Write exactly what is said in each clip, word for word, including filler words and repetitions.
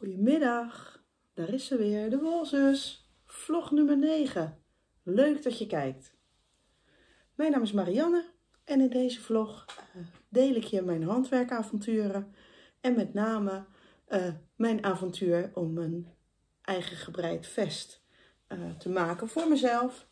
Goedemiddag, daar is ze weer, de Wolzus, vlog nummer negen. Leuk dat je kijkt. Mijn naam is Marianne en in deze vlog uh, deel ik je mijn handwerkavonturen en met name uh, mijn avontuur om een eigen gebreid vest uh, te maken voor mezelf.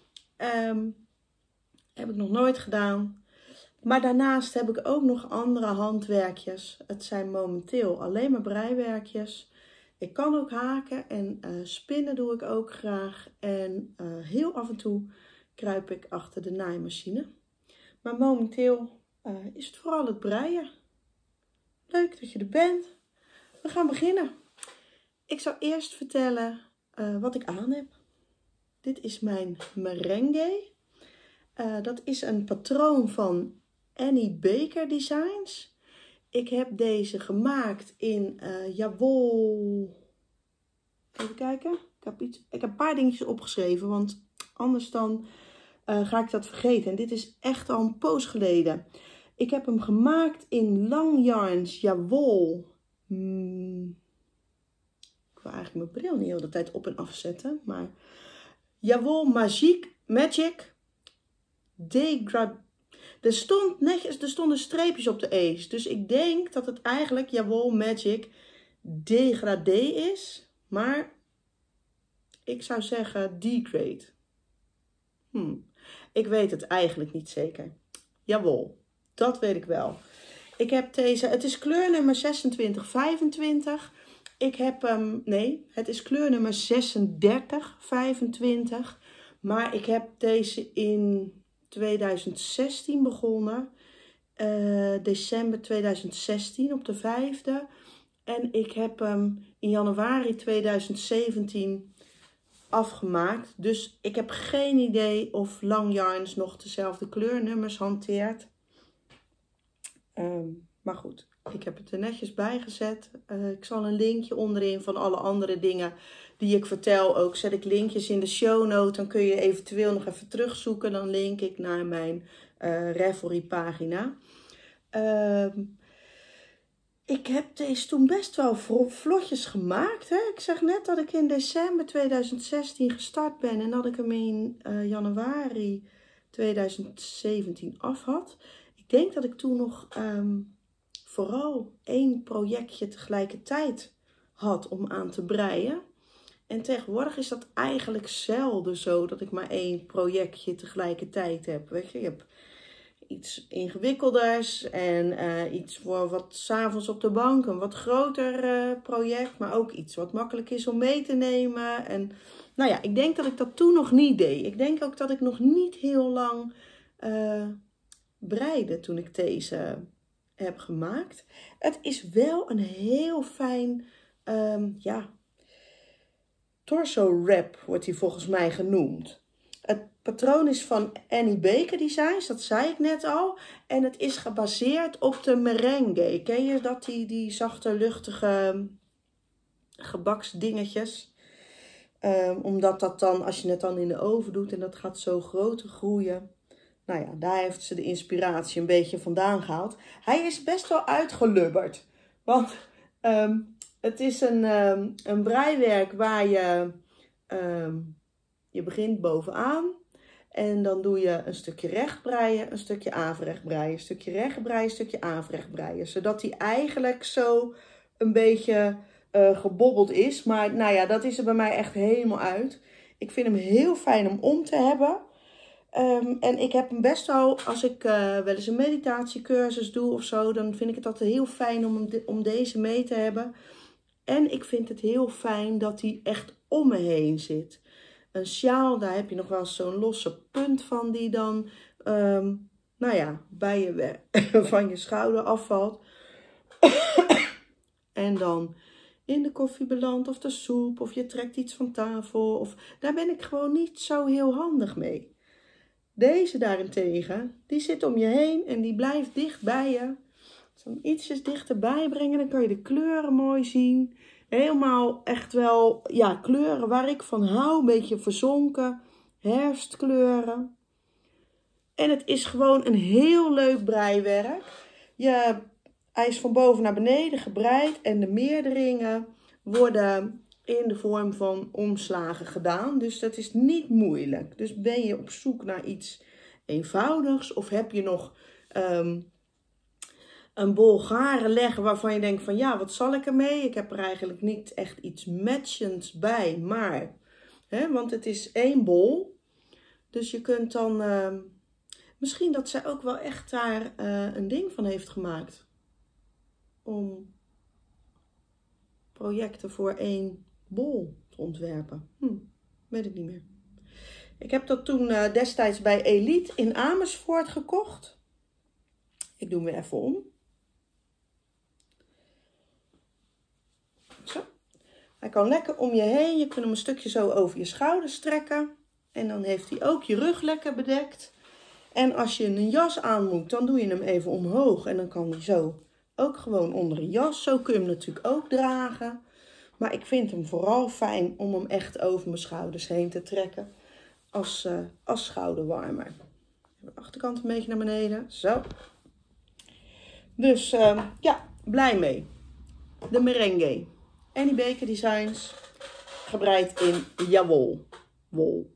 Um, heb ik nog nooit gedaan. Maar daarnaast heb ik ook nog andere handwerkjes. Het zijn momenteel alleen maar breiwerkjes. Ik kan ook haken en uh, spinnen doe ik ook graag. En uh, heel af en toe kruip ik achter de naaimachine. Maar momenteel uh, is het vooral het breien. Leuk dat je er bent. We gaan beginnen. Ik zal eerst vertellen uh, wat ik aan heb. Dit is mijn merengue. Uh, dat is een patroon van Annie Baker Designs. Ik heb deze gemaakt in uh, Jawol. Even kijken. Ik heb, iets, ik heb een paar dingetjes opgeschreven, want anders dan uh, ga ik dat vergeten. En dit is echt al een poos geleden. Ik heb hem gemaakt in Lang Yarns Jawol. Hmm. Ik wil eigenlijk mijn bril niet de hele tijd op en afzetten. Maar Jawol Magic Magic Degrad. Er, stond netjes, er stonden streepjes op de E's. Dus ik denk dat het eigenlijk Jawol Magic Degradé is. Maar ik zou zeggen Degrade. Hmm. Ik weet het eigenlijk niet zeker. Jawol, dat weet ik wel. Ik heb deze, het is kleurnummer zesentwintig vijfentwintig. Ik heb hem, nee, het is kleurnummer zesendertig vijfentwintig. Maar ik heb deze in tweeduizend zestien begonnen. Uh, december tweeduizend zestien op de vijfde. En ik heb hem in januari tweeduizend zeventien afgemaakt. Dus ik heb geen idee of Lang Yarns nog dezelfde kleurnummers hanteert. Um, maar goed, ik heb het er netjes bij gezet. Uh, ik zal een linkje onderin van alle andere dingen die ik vertel ook. Zet ik linkjes in de show note. Dan kun je eventueel nog even terugzoeken. Dan link ik naar mijn uh, Ravelry pagina. Uh, ik heb deze toen best wel vlotjes gemaakt. Hè? Ik zeg net dat ik in december tweeduizend zestien gestart ben. En dat ik hem in uh, januari tweeduizend zeventien af had. Ik denk dat ik toen nog um, vooral één projectje tegelijkertijd had om aan te breien. En tegenwoordig is dat eigenlijk zelden zo dat ik maar één projectje tegelijkertijd heb. Weet je, je hebt iets ingewikkelders en uh, iets voor wat 's avonds op de bank, een wat groter uh, project. Maar ook iets wat makkelijk is om mee te nemen. En nou ja, ik denk dat ik dat toen nog niet deed. Ik denk ook dat ik nog niet heel lang uh, breide toen ik deze heb gemaakt. Het is wel een heel fijn, um, ja... torso wrap wordt die volgens mij genoemd. Het patroon is van Annie Baker Designs, dat zei ik net al. En het is gebaseerd op de merengue. Ken je dat, die, die zachte, luchtige gebaksdingetjes? Um, omdat dat dan, als je het dan in de oven doet en dat gaat zo groter groeien. Nou ja, daar heeft ze de inspiratie een beetje vandaan gehaald. Hij is best wel uitgelubberd. Want... Um, Het is een, um, een breiwerk waar je, um, je begint bovenaan en dan doe je een stukje recht breien, een stukje averecht breien, een stukje recht breien, een stukje averecht breien. Zodat die eigenlijk zo een beetje uh, gebobbeld is. Maar nou ja, dat is er bij mij echt helemaal uit. Ik vind hem heel fijn om om te hebben. Um, en ik heb hem best wel, als ik uh, wel eens een meditatiecursus doe of zo, dan vind ik het altijd heel fijn om, de, om deze mee te hebben. En ik vind het heel fijn dat hij echt om me heen zit. Een sjaal, daar heb je nog wel zo'n losse punt van die dan, um, nou ja, bij je van je schouder afvalt. En dan in de koffie belandt of de soep of je trekt iets van tafel. Of, daar ben ik gewoon niet zo heel handig mee. Deze daarentegen, die zit om je heen en die blijft dicht bij je. Als je hem ietsjes dichterbij brengen, dan kan je de kleuren mooi zien. Helemaal echt wel, ja, kleuren waar ik van hou. Een beetje verzonken, herfstkleuren. En het is gewoon een heel leuk breiwerk. Je, hij is van boven naar beneden gebreid en de meerderingen worden in de vorm van omslagen gedaan. Dus dat is niet moeilijk. Dus ben je op zoek naar iets eenvoudigs of heb je nog um, een bol garen leggen waarvan je denkt van ja, wat zal ik ermee? Ik heb er eigenlijk niet echt iets matchends bij, maar, hè, want het is één bol. Dus je kunt dan, uh, misschien dat zij ook wel echt daar uh, een ding van heeft gemaakt. Om projecten voor één bol te ontwerpen. Hm, weet ik niet meer. Ik heb dat toen uh, destijds bij Elite in Amersfoort gekocht. Ik doe hem weer even om. Zo. Hij kan lekker om je heen. Je kunt hem een stukje zo over je schouders trekken. En dan heeft hij ook je rug lekker bedekt. En als je een jas aan moet, dan doe je hem even omhoog. En dan kan hij zo ook gewoon onder een jas. Zo kun je hem natuurlijk ook dragen. Maar ik vind hem vooral fijn om hem echt over mijn schouders heen te trekken. Als, uh, als schouderwarmer. De achterkant een beetje naar beneden. Zo. Dus uh, ja, blij mee. De merengue. Annie Baker Designs. Gebreid in jawol. Wol.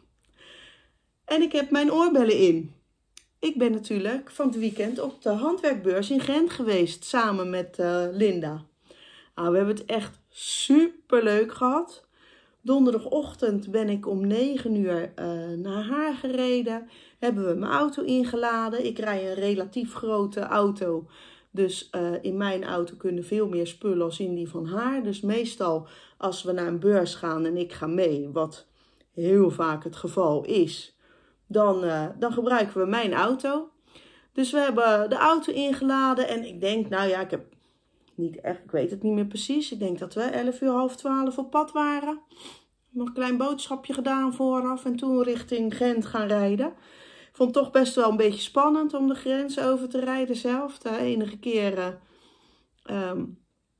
En ik heb mijn oorbellen in. Ik ben natuurlijk van het weekend op de handwerkbeurs in Gent geweest. Samen met uh, Linda. Nou, we hebben het echt super leuk gehad. Donderdagochtend ben ik om negen uur uh, naar haar gereden. Hebben we mijn auto ingeladen. Ik rij een relatief grote auto. Dus uh, in mijn auto kunnen veel meer spullen als in die van haar. Dus meestal als we naar een beurs gaan en ik ga mee, wat heel vaak het geval is, dan, uh, dan gebruiken we mijn auto. Dus we hebben de auto ingeladen en ik denk, nou ja, ik heb niet echt, ik weet het niet meer precies. Ik denk dat we elf uur, half twaalf op pad waren. Nog een klein boodschapje gedaan vooraf en toen richting Gent gaan rijden. Ik vond het toch best wel een beetje spannend om de grens over te rijden zelf. De enige keer uh, um,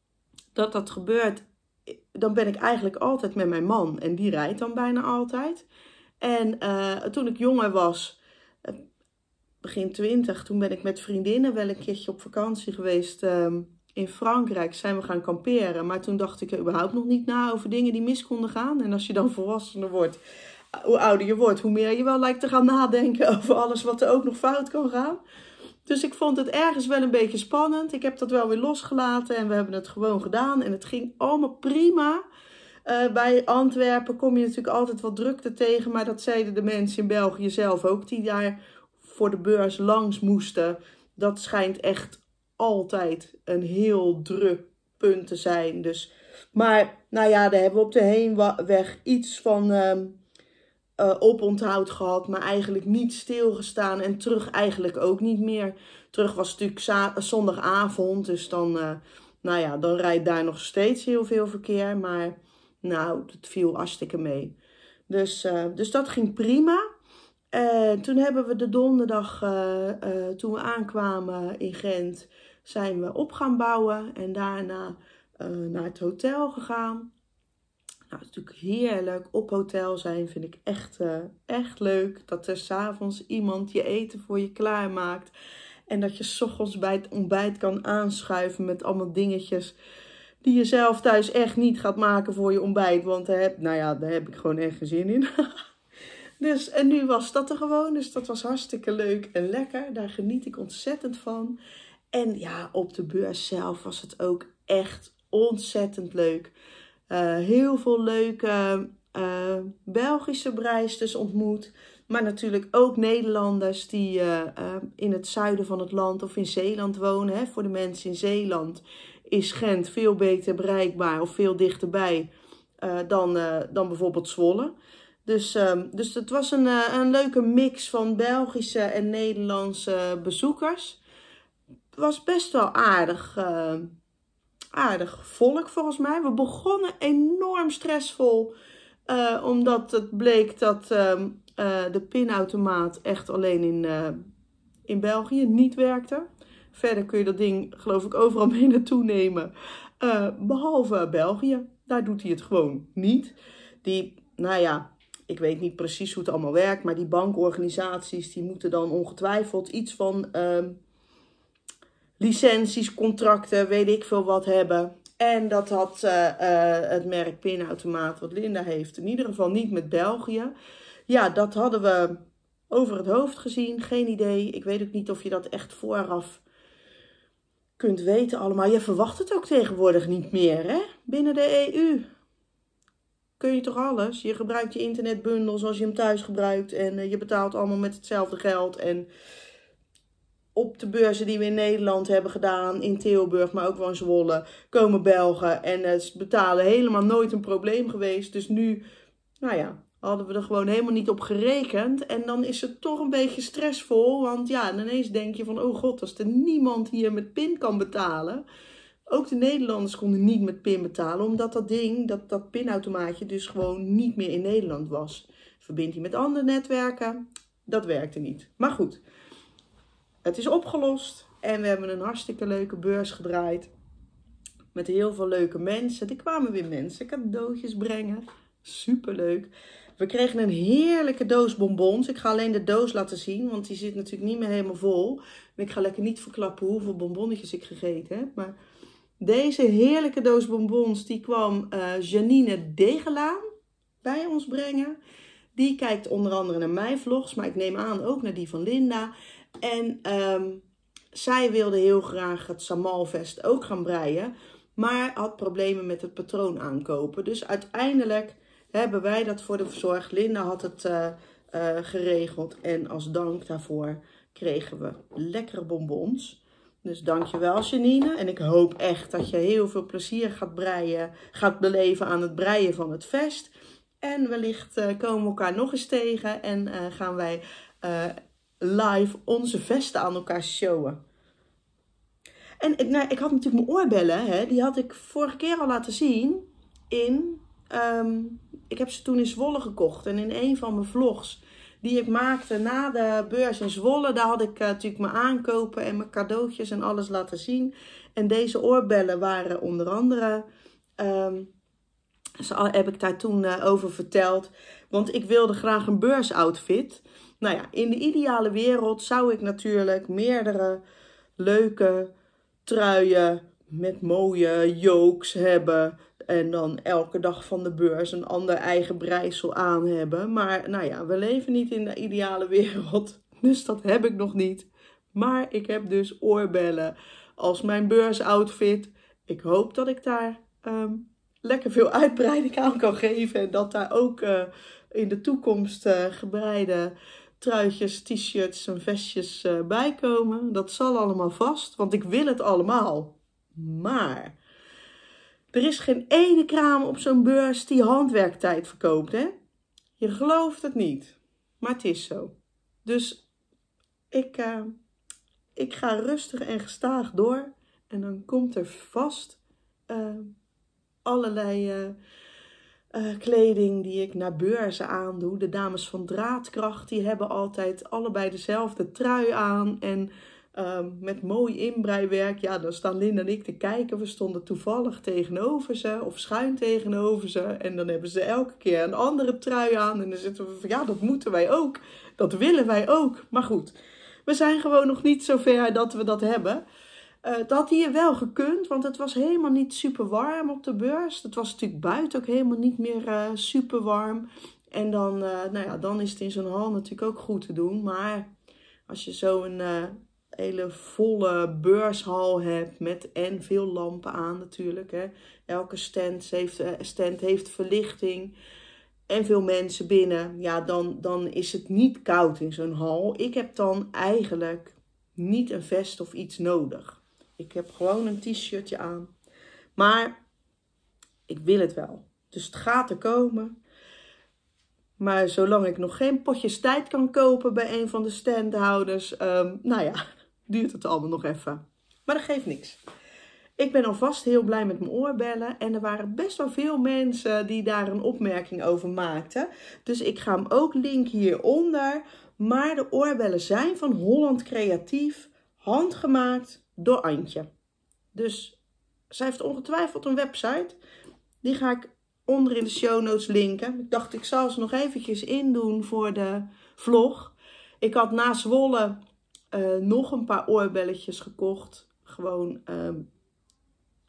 dat dat gebeurt, dan ben ik eigenlijk altijd met mijn man. En die rijdt dan bijna altijd. En uh, toen ik jonger was, uh, begin twintig, toen ben ik met vriendinnen wel een keertje op vakantie geweest um, in Frankrijk. Zijn we gaan kamperen. Maar toen dacht ik überhaupt nog niet na over dingen die mis konden gaan. En als je dan volwassener wordt, hoe ouder je wordt, hoe meer je wel lijkt te gaan nadenken over alles wat er ook nog fout kan gaan. Dus ik vond het ergens wel een beetje spannend. Ik heb dat wel weer losgelaten en we hebben het gewoon gedaan. En het ging allemaal prima. Uh, bij Antwerpen kom je natuurlijk altijd wat drukte tegen. Maar dat zeiden de mensen in België zelf ook, die daar voor de beurs langs moesten. Dat schijnt echt altijd een heel druk punt te zijn. Dus, maar nou ja, daar hebben we op de heenweg iets van uh, uh, oponthoud gehad. Maar eigenlijk niet stilgestaan. En terug eigenlijk ook niet meer. Terug was natuurlijk zondagavond. Dus dan, uh, nou ja, dan rijdt daar nog steeds heel veel verkeer. Maar nou, het viel hartstikke mee. Dus, uh, dus dat ging prima. Uh, toen hebben we de donderdag, uh, uh, toen we aankwamen in Gent, zijn we op gaan bouwen. En daarna uh, naar het hotel gegaan. Nou, het is natuurlijk heerlijk. Op hotel zijn vind ik echt, uh, echt leuk. Dat er 's avonds iemand je eten voor je klaarmaakt. En dat je 's ochtends bij het ontbijt kan aanschuiven met allemaal dingetjes die je zelf thuis echt niet gaat maken voor je ontbijt. Want daar heb, nou ja, daar heb ik gewoon echt geen zin in. Dus, en nu was dat er gewoon. Dus dat was hartstikke leuk en lekker. Daar geniet ik ontzettend van. En ja, op de beurs zelf was het ook echt ontzettend leuk. Uh, heel veel leuke uh, Belgische breisters ontmoet. Maar natuurlijk ook Nederlanders die uh, uh, in het zuiden van het land of in Zeeland wonen. Hè. Voor de mensen in Zeeland is Gent veel beter bereikbaar of veel dichterbij uh, dan, uh, dan bijvoorbeeld Zwolle. Dus, um, dus het was een, uh, een leuke mix van Belgische en Nederlandse bezoekers. Het was best wel aardig, uh, aardig volk volgens mij. We begonnen enorm stressvol, uh, omdat het bleek dat uh, uh, de pinautomaat echt alleen in, uh, in België niet werkte. Verder kun je dat ding geloof ik overal mee naartoe nemen, uh, behalve België. Daar doet hij het gewoon niet. Die, nou ja, ik weet niet precies hoe het allemaal werkt, maar die bankorganisaties die moeten dan ongetwijfeld iets van uh, licenties, contracten, weet ik veel wat hebben. En dat had uh, uh, het merk pinautomaat wat Linda heeft in ieder geval niet met België. Ja, dat hadden we over het hoofd gezien. Geen idee. Ik weet ook niet of je dat echt vooraf kunt weten allemaal. Je verwacht het ook tegenwoordig niet meer, hè? Binnen de E U kun je toch alles? Je gebruikt je internetbundel zoals je hem thuis gebruikt. En uh, je betaalt allemaal met hetzelfde geld. En op de beurzen die we in Nederland hebben gedaan, in Tilburg, maar ook wel in Zwolle, komen Belgen. En het uh, betalen helemaal nooit een probleem geweest. Dus nu, nou ja, hadden we er gewoon helemaal niet op gerekend. En dan is het toch een beetje stressvol. Want ja, ineens denk je van, oh god, als er niemand hier met pin kan betalen. Ook de Nederlanders konden niet met pin betalen. Omdat dat ding, dat, dat pinautomaatje dus gewoon niet meer in Nederland was. Verbindt hij met andere netwerken. Dat werkte niet. Maar goed, het is opgelost. En we hebben een hartstikke leuke beurs gedraaid. Met heel veel leuke mensen. Er kwamen weer mensen cadeautjes brengen. Superleuk. We kregen een heerlijke doos bonbons. Ik ga alleen de doos laten zien, want die zit natuurlijk niet meer helemaal vol. En ik ga lekker niet verklappen hoeveel bonbonnetjes ik gegeten heb. Maar deze heerlijke doos bonbons, die kwam uh, Janine Degelaan bij ons brengen. Die kijkt onder andere naar mijn vlogs, maar ik neem aan ook naar die van Linda. En um, zij wilde heel graag het Samalvest ook gaan breien, maar had problemen met het patroon aankopen. Dus uiteindelijk hebben wij dat voor de verzorgd. Linda had het uh, uh, geregeld en als dank daarvoor kregen we lekkere bonbons. Dus dankjewel Janine. En ik hoop echt dat je heel veel plezier gaat breien, gaat beleven aan het breien van het vest. En wellicht uh, komen we elkaar nog eens tegen en uh, gaan wij uh, live onze vesten aan elkaar showen. En nou, ik had natuurlijk mijn oorbellen, hè, die had ik vorige keer al laten zien in... Um, ik heb ze toen in Zwolle gekocht en in een van mijn vlogs die ik maakte na de beurs in Zwolle, daar had ik uh, natuurlijk mijn aankopen en mijn cadeautjes en alles laten zien. En deze oorbellen waren onder andere, um, zo heb ik daar toen uh, over verteld, want ik wilde graag een beursoutfit. Nou ja, in de ideale wereld zou ik natuurlijk meerdere leuke truien met mooie jokes hebben. En dan elke dag van de beurs een ander eigen breisel aan hebben. Maar nou ja, we leven niet in de ideale wereld. Dus dat heb ik nog niet. Maar ik heb dus oorbellen als mijn beursoutfit. Ik hoop dat ik daar um, lekker veel uitbreiding aan kan geven. En dat daar ook uh, in de toekomst uh, gebreide truitjes, t-shirts en vestjes uh, bij komen. Dat zal allemaal vast, want ik wil het allemaal. Maar er is geen ene kraam op zo'n beurs die handwerktijd verkoopt, hè? Je gelooft het niet, maar het is zo. Dus ik, uh, ik ga rustig en gestaag door en dan komt er vast uh, allerlei uh, uh, kleding die ik naar beurzen aandoe. De dames van Draadkracht, die hebben altijd allebei dezelfde trui aan en Um, met mooi inbreiwerk. Ja, dan staan Linda en ik te kijken. We stonden toevallig tegenover ze of schuin tegenover ze. En dan hebben ze elke keer een andere trui aan. En dan zitten we van, ja, dat moeten wij ook. Dat willen wij ook. Maar goed, we zijn gewoon nog niet zo ver dat we dat hebben. Uh, dat had hier wel gekund, want het was helemaal niet super warm op de beurs. Het was natuurlijk buiten ook helemaal niet meer uh, super warm. En dan, uh, nou ja, dan is het in zo'n hal natuurlijk ook goed te doen. Maar als je zo'n uh, hele volle beurshal hebt met en veel lampen aan natuurlijk. Hè. Elke stand heeft, uh, stand heeft verlichting en veel mensen binnen. Ja, dan, dan is het niet koud in zo'n hal. Ik heb dan eigenlijk niet een vest of iets nodig. Ik heb gewoon een t-shirtje aan. Maar ik wil het wel. Dus het gaat er komen. Maar zolang ik nog geen potjes tijd kan kopen bij een van de standhouders, um, nou ja, duurt het allemaal nog even. Maar dat geeft niks. Ik ben alvast heel blij met mijn oorbellen. En er waren best wel veel mensen die daar een opmerking over maakten. Dus ik ga hem ook linken hieronder. Maar de oorbellen zijn van Holland Creatief, handgemaakt door Antje. Dus zij heeft ongetwijfeld een website. Die ga ik onder in de show notes linken. Ik dacht, ik zal ze nog eventjes indoen voor de vlog. Ik had na Zwolle uh, nog een paar oorbelletjes gekocht. Gewoon uh,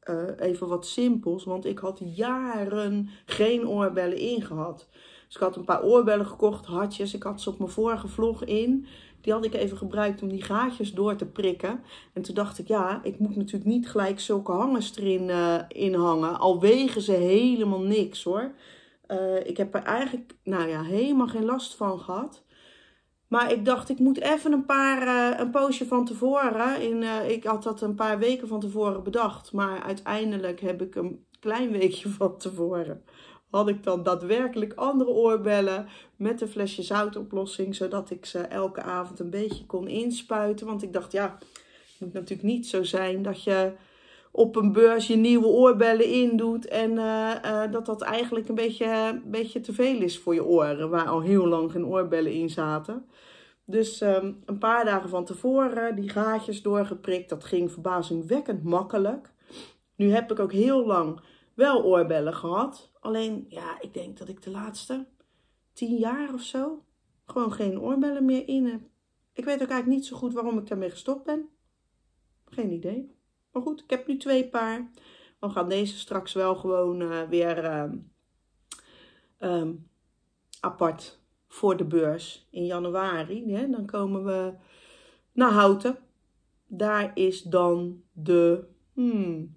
uh, even wat simpels. Want ik had jaren geen oorbellen ingehad. Dus ik had een paar oorbellen gekocht, hartjes. Ik had ze op mijn vorige vlog in. Die had ik even gebruikt om die gaatjes door te prikken. En toen dacht ik, ja, ik moet natuurlijk niet gelijk zulke hangers erin uh, in hangen. Al wegen ze helemaal niks hoor. Uh, ik heb er eigenlijk, nou ja, helemaal geen last van gehad. Maar ik dacht, ik moet even een paar, uh, een poosje van tevoren. In, uh, ik had dat een paar weken van tevoren bedacht. Maar uiteindelijk heb ik een klein weekje van tevoren. Had ik dan daadwerkelijk andere oorbellen met een flesje zoutoplossing. Zodat ik ze elke avond een beetje kon inspuiten. Want ik dacht, ja, het moet natuurlijk niet zo zijn dat je op een beurs je nieuwe oorbellen indoet. En uh, uh, dat dat eigenlijk een beetje, een beetje te veel is voor je oren. Waar al heel lang geen oorbellen in zaten. Dus um, een paar dagen van tevoren die gaatjes doorgeprikt. Dat ging verbazingwekkend makkelijk. Nu heb ik ook heel lang wel oorbellen gehad. Alleen, ja, ik denk dat ik de laatste tien jaar of zo gewoon geen oorbellen meer in heb. Ik weet ook eigenlijk niet zo goed waarom ik daarmee gestopt ben. Geen idee. Maar goed, ik heb nu twee paar. Dan gaan deze straks wel gewoon uh, weer uh, um, apart voor de beurs in januari. Hè? Dan komen we naar Houten. Daar is dan de... Hmm,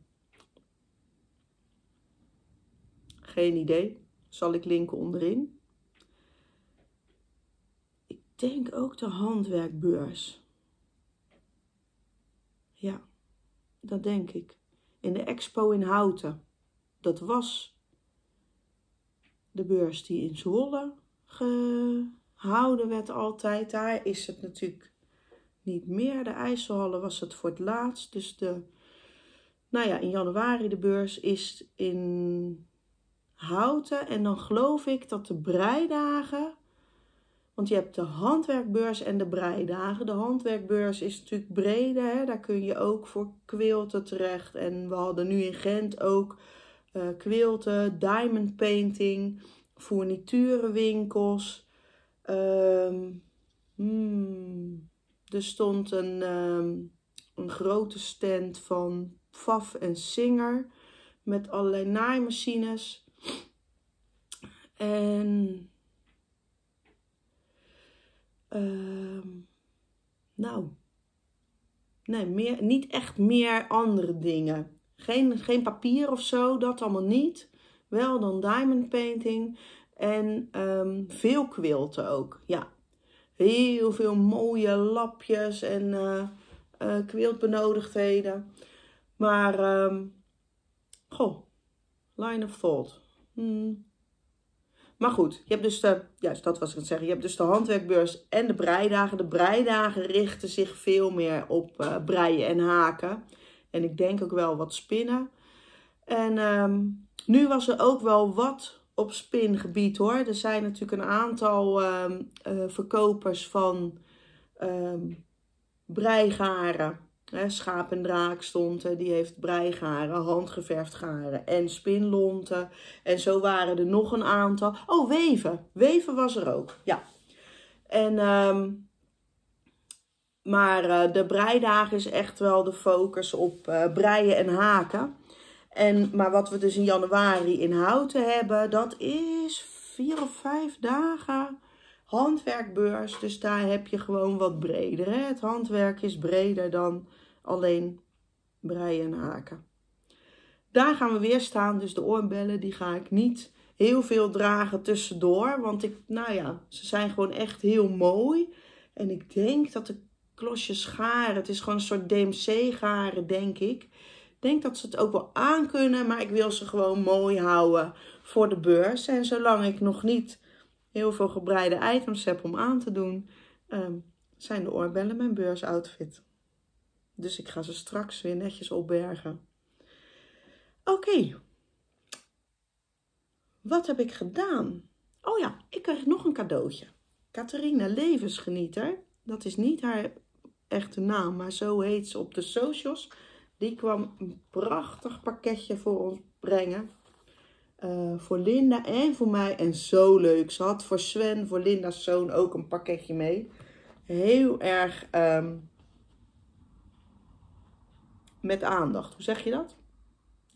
geen idee. Zal ik linken onderin. Ik denk ook de handwerkbeurs. Ja, dat denk ik. In de expo in Houten. Dat was de beurs die in Zwolle gehouden werd altijd. Daar is het natuurlijk niet meer. De IJsselhallen was het voor het laatst. Dus de, nou ja, in januari de beurs is in Houten. En dan geloof ik dat de breidagen, want je hebt de handwerkbeurs en de breidagen. De handwerkbeurs is natuurlijk breder. Hè? Daar kun je ook voor quilten terecht. En we hadden nu in Gent ook uh, quilten, diamond painting, fourniturenwinkels. Um, hmm, er stond een, um, een grote stand van Pfaff en Singer met allerlei naaimachines. En um, nou, nee, meer, niet echt meer andere dingen. Geen, geen papier of zo, dat allemaal niet. Wel dan diamond painting en um, veel quilten ook. Ja, heel veel mooie lapjes en uh, uh, quiltbenodigdheden. Maar, um, goh, line of thought. Hmm. Maar goed, je hebt dus de, juist dat was ik aan het zeggen, je hebt dus de handwerkbeurs en de breidagen. De breidagen richten zich veel meer op uh, breien en haken. En ik denk ook wel wat spinnen. En um, nu was er ook wel wat op spingebied hoor. Er zijn natuurlijk een aantal um, uh, verkopers van um, breigaren. Hè, Schaap en Draak stond er, die heeft breigaren, handgeverfd garen en spinlonten. En zo waren er nog een aantal. Oh, weven. Weven was er ook, ja. En, um, maar uh, de breidagen is echt wel de focus op uh, breien en haken. En, maar wat we dus in januari in Houten hebben, dat is vier of vijf dagen handwerkbeurs. Dus daar heb je gewoon wat breder. Hè? Het handwerk is breder dan alleen breien en haken. Daar gaan we weer staan. Dus de oorbellen die ga ik niet heel veel dragen tussendoor. Want ik, nou ja, ze zijn gewoon echt heel mooi. En ik denk dat de klosjes garen, het is gewoon een soort D M C garen denk ik. Ik denk dat ze het ook wel aan kunnen, maar ik wil ze gewoon mooi houden voor de beurs. En zolang ik nog niet heel veel gebreide items heb om aan te doen, um, zijn de oorbellen mijn beursoutfit. Dus ik ga ze straks weer netjes opbergen. Oké. Okay. Wat heb ik gedaan? Oh ja, ik kreeg nog een cadeautje. Catharina Levensgenieter. Dat is niet haar echte naam, maar zo heet ze op de socials. Die kwam een prachtig pakketje voor ons brengen. Uh, voor Linda en voor mij. En zo leuk. Ze had voor Sven, voor Linda's zoon, ook een pakketje mee. Heel erg um, met aandacht. Hoe zeg je dat?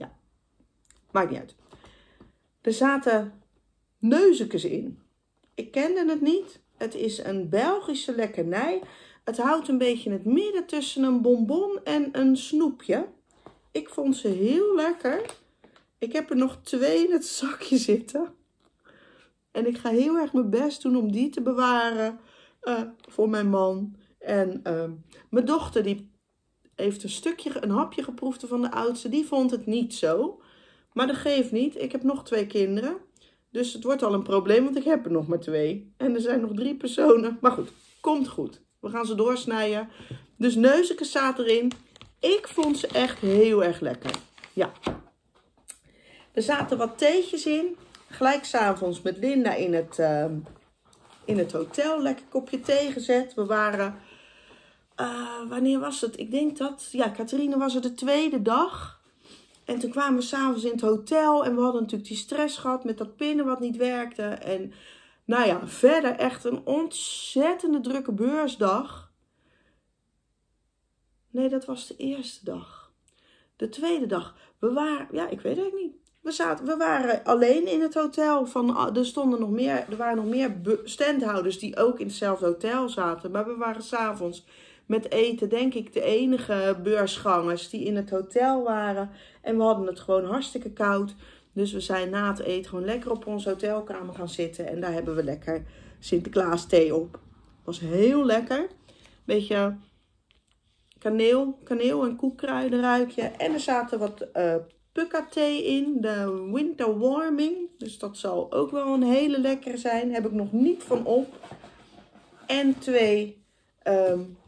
maakt niet uit. Er zaten neuzekes in. Ik kende het niet. Het is een Belgische lekkernij. Het houdt een beetje in het midden tussen een bonbon en een snoepje. Ik vond ze heel lekker. Ik heb er nog twee in het zakje zitten. En ik ga heel erg mijn best doen om die te bewaren uh, voor mijn man. En uh, mijn dochter die heeft een stukje, een hapje geproefd van de oudste. Die vond het niet zo. Maar dat geeft niet. Ik heb nog twee kinderen. Dus het wordt al een probleem, want ik heb er nog maar twee. En er zijn nog drie personen. Maar goed, komt goed. We gaan ze doorsnijden. Dus neuzekes zaten erin. Ik vond ze echt heel erg lekker. Ja. Er zaten wat theetjes in. Gelijk 's avonds met Linda in het, uh, in het hotel. Lekker kopje thee gezet. We waren... Uh, wanneer was het? Ik denk dat... Ja, Catharine was er de tweede dag. En toen kwamen we 's avonds in het hotel. En we hadden natuurlijk die stress gehad met dat pinnen wat niet werkte. En nou ja, verder echt een ontzettende drukke beursdag. Nee, dat was de eerste dag. De tweede dag. We waren... Ja, ik weet het niet. We, zaten, we waren alleen in het hotel. Van, er, stonden nog meer, er waren nog meer standhouders die ook in hetzelfde hotel zaten. Maar we waren 's avonds met eten, denk ik, de enige beursgangers die in het hotel waren. En we hadden het gewoon hartstikke koud. Dus we zijn na het eten gewoon lekker op onze hotelkamer gaan zitten. En daar hebben we lekker Sinterklaas thee op. Was heel lekker. Beetje kaneel, kaneel en koekkruidenruikje. En er zaten wat uh, pukka thee in. De winter warming. Dus dat zal ook wel een hele lekkere zijn. Heb ik nog niet van op. En twee um,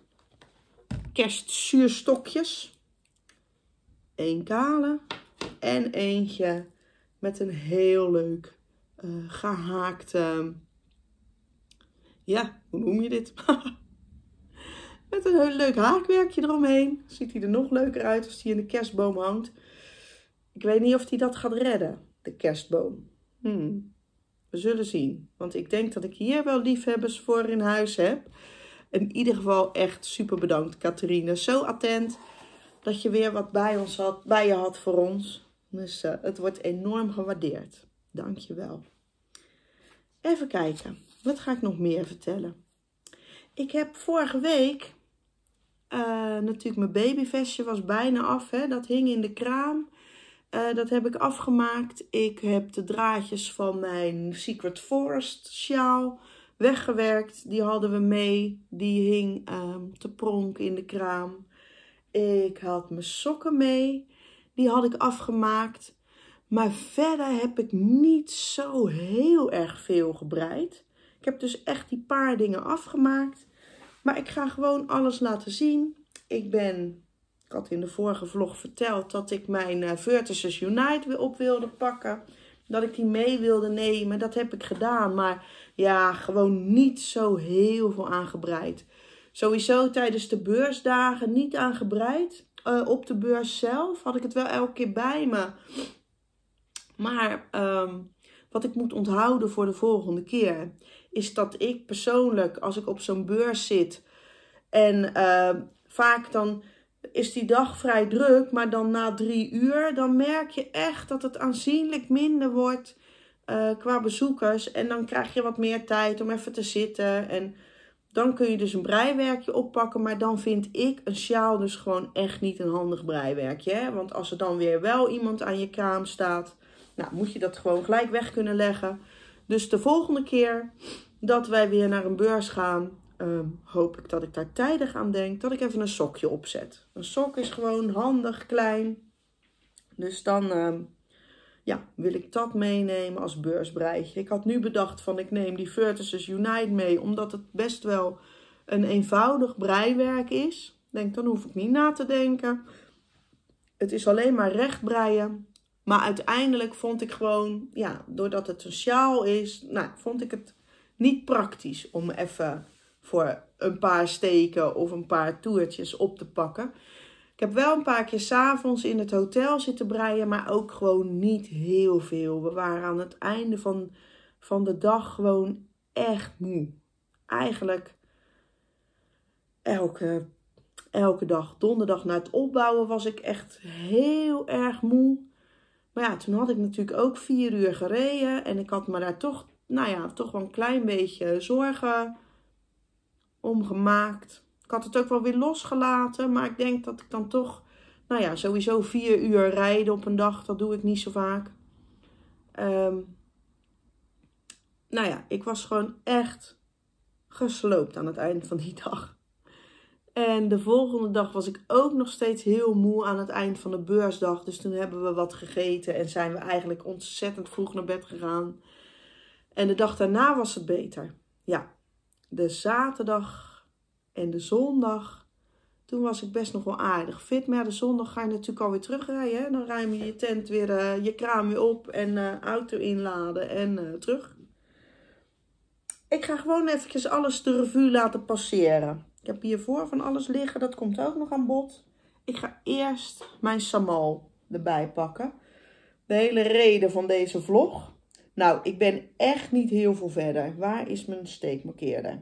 kerstzuurstokjes. Eén kale. En eentje met een heel leuk uh, gehaakte... Ja, hoe noem je dit? Met een heel leuk haakwerkje eromheen. Ziet hij er nog leuker uit als hij in de kerstboom hangt. Ik weet niet of hij dat gaat redden, de kerstboom. Hmm. We zullen zien. Want ik denk dat ik hier wel liefhebbers voor in huis heb. In ieder geval echt super bedankt, Catharine. Zo attent dat je weer wat bij, ons had, bij je had voor ons. Dus uh, het wordt enorm gewaardeerd. Dank je wel. Even kijken. Wat ga ik nog meer vertellen? Ik heb vorige week... Uh, natuurlijk mijn babyvestje was bijna af. Hè? Dat hing in de kraam. Uh, dat heb ik afgemaakt. Ik heb de draadjes van mijn Secret Forest sjaal weggewerkt. Die hadden we mee. Die hing uh, te pronken in de kraam. Ik had mijn sokken mee. Die had ik afgemaakt. Maar verder heb ik niet zo heel erg veel gebreid. Ik heb dus echt die paar dingen afgemaakt. Maar ik ga gewoon alles laten zien. Ik ben, ik had in de vorige vlog verteld dat ik mijn uh, Vertices Unite weer op wilde pakken. Dat ik die mee wilde nemen. Dat heb ik gedaan. Maar ja, gewoon niet zo heel veel aangebreid. Sowieso tijdens de beursdagen niet aangebreid. Uh, op de beurs zelf had ik het wel elke keer bij me. Maar um, wat ik moet onthouden voor de volgende keer... is dat ik persoonlijk, als ik op zo'n beurs zit... en uh, vaak dan is die dag vrij druk... maar dan na drie uur, dan merk je echt dat het aanzienlijk minder wordt... Uh, qua bezoekers. En dan krijg je wat meer tijd om even te zitten. En dan kun je dus een breiwerkje oppakken. Maar dan vind ik een sjaal dus gewoon echt niet een handig breiwerkje. Hè? Want als er dan weer wel iemand aan je kraam staat... nou, moet je dat gewoon gelijk weg kunnen leggen. Dus de volgende keer dat wij weer naar een beurs gaan... Um, hoop ik dat ik daar tijdig aan denk. Dat ik even een sokje opzet. Een sok is gewoon handig, klein. Dus dan um, ja, wil ik dat meenemen als beursbreidje. Ik had nu bedacht van ik neem die Vertices Unite mee. Omdat het best wel een eenvoudig breiwerk is. Denk, dan hoef ik niet na te denken. Het is alleen maar recht breien. Maar uiteindelijk vond ik gewoon, ja, doordat het een sjaal is, nou, vond ik het niet praktisch om even voor een paar steken of een paar toertjes op te pakken. Ik heb wel een paar keer 's avonds in het hotel zitten breien, maar ook gewoon niet heel veel. We waren aan het einde van, van de dag gewoon echt moe. Eigenlijk elke, elke dag, donderdag na het opbouwen was ik echt heel erg moe. Maar ja, toen had ik natuurlijk ook vier uur gereden. En ik had me daar toch, nou ja, toch wel een klein beetje zorgen om gemaakt. Ik had het ook wel weer losgelaten. Maar ik denk dat ik dan toch, nou ja, sowieso vier uur rijden op een dag. Dat doe ik niet zo vaak. Um, nou ja, ik was gewoon echt gesloopt aan het eind van die dag. En de volgende dag was ik ook nog steeds heel moe aan het eind van de beursdag. Dus toen hebben we wat gegeten en zijn we eigenlijk ontzettend vroeg naar bed gegaan. En de dag daarna was het beter. Ja, de zaterdag en de zondag, toen was ik best nog wel aardig fit. Maar ja, de zondag ga je natuurlijk alweer terugrijden. Hè? Dan ruim je je tent weer, uh, je kraam weer op en uh, auto inladen en uh, terug. Ik ga gewoon eventjes alles de revue laten passeren. Ik heb hiervoor van alles liggen, dat komt ook nog aan bod. Ik ga eerst mijn samal erbij pakken. De hele reden van deze vlog. Nou, ik ben echt niet heel veel verder. Waar is mijn steekmarkeerder?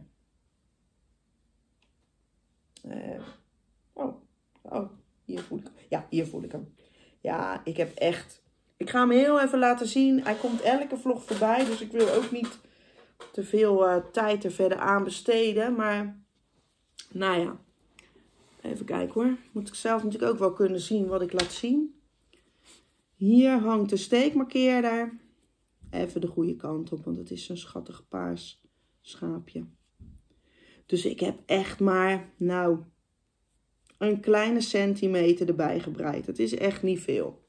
Uh, oh, oh, hier voel ik hem. Ja, hier voel ik hem. Ja, ik heb echt... Ik ga hem heel even laten zien. Hij komt elke vlog voorbij, dus ik wil ook niet te veel uh, tijd er verder aan besteden. Maar, nou ja. Even kijken hoor. Moet ik zelf natuurlijk ook wel kunnen zien wat ik laat zien. Hier hangt de steekmarkeerder. Even de goede kant op, want het is zo'n schattig paars schaapje. Dus ik heb echt maar, nou, een kleine centimeter erbij gebreid. Het is echt niet veel.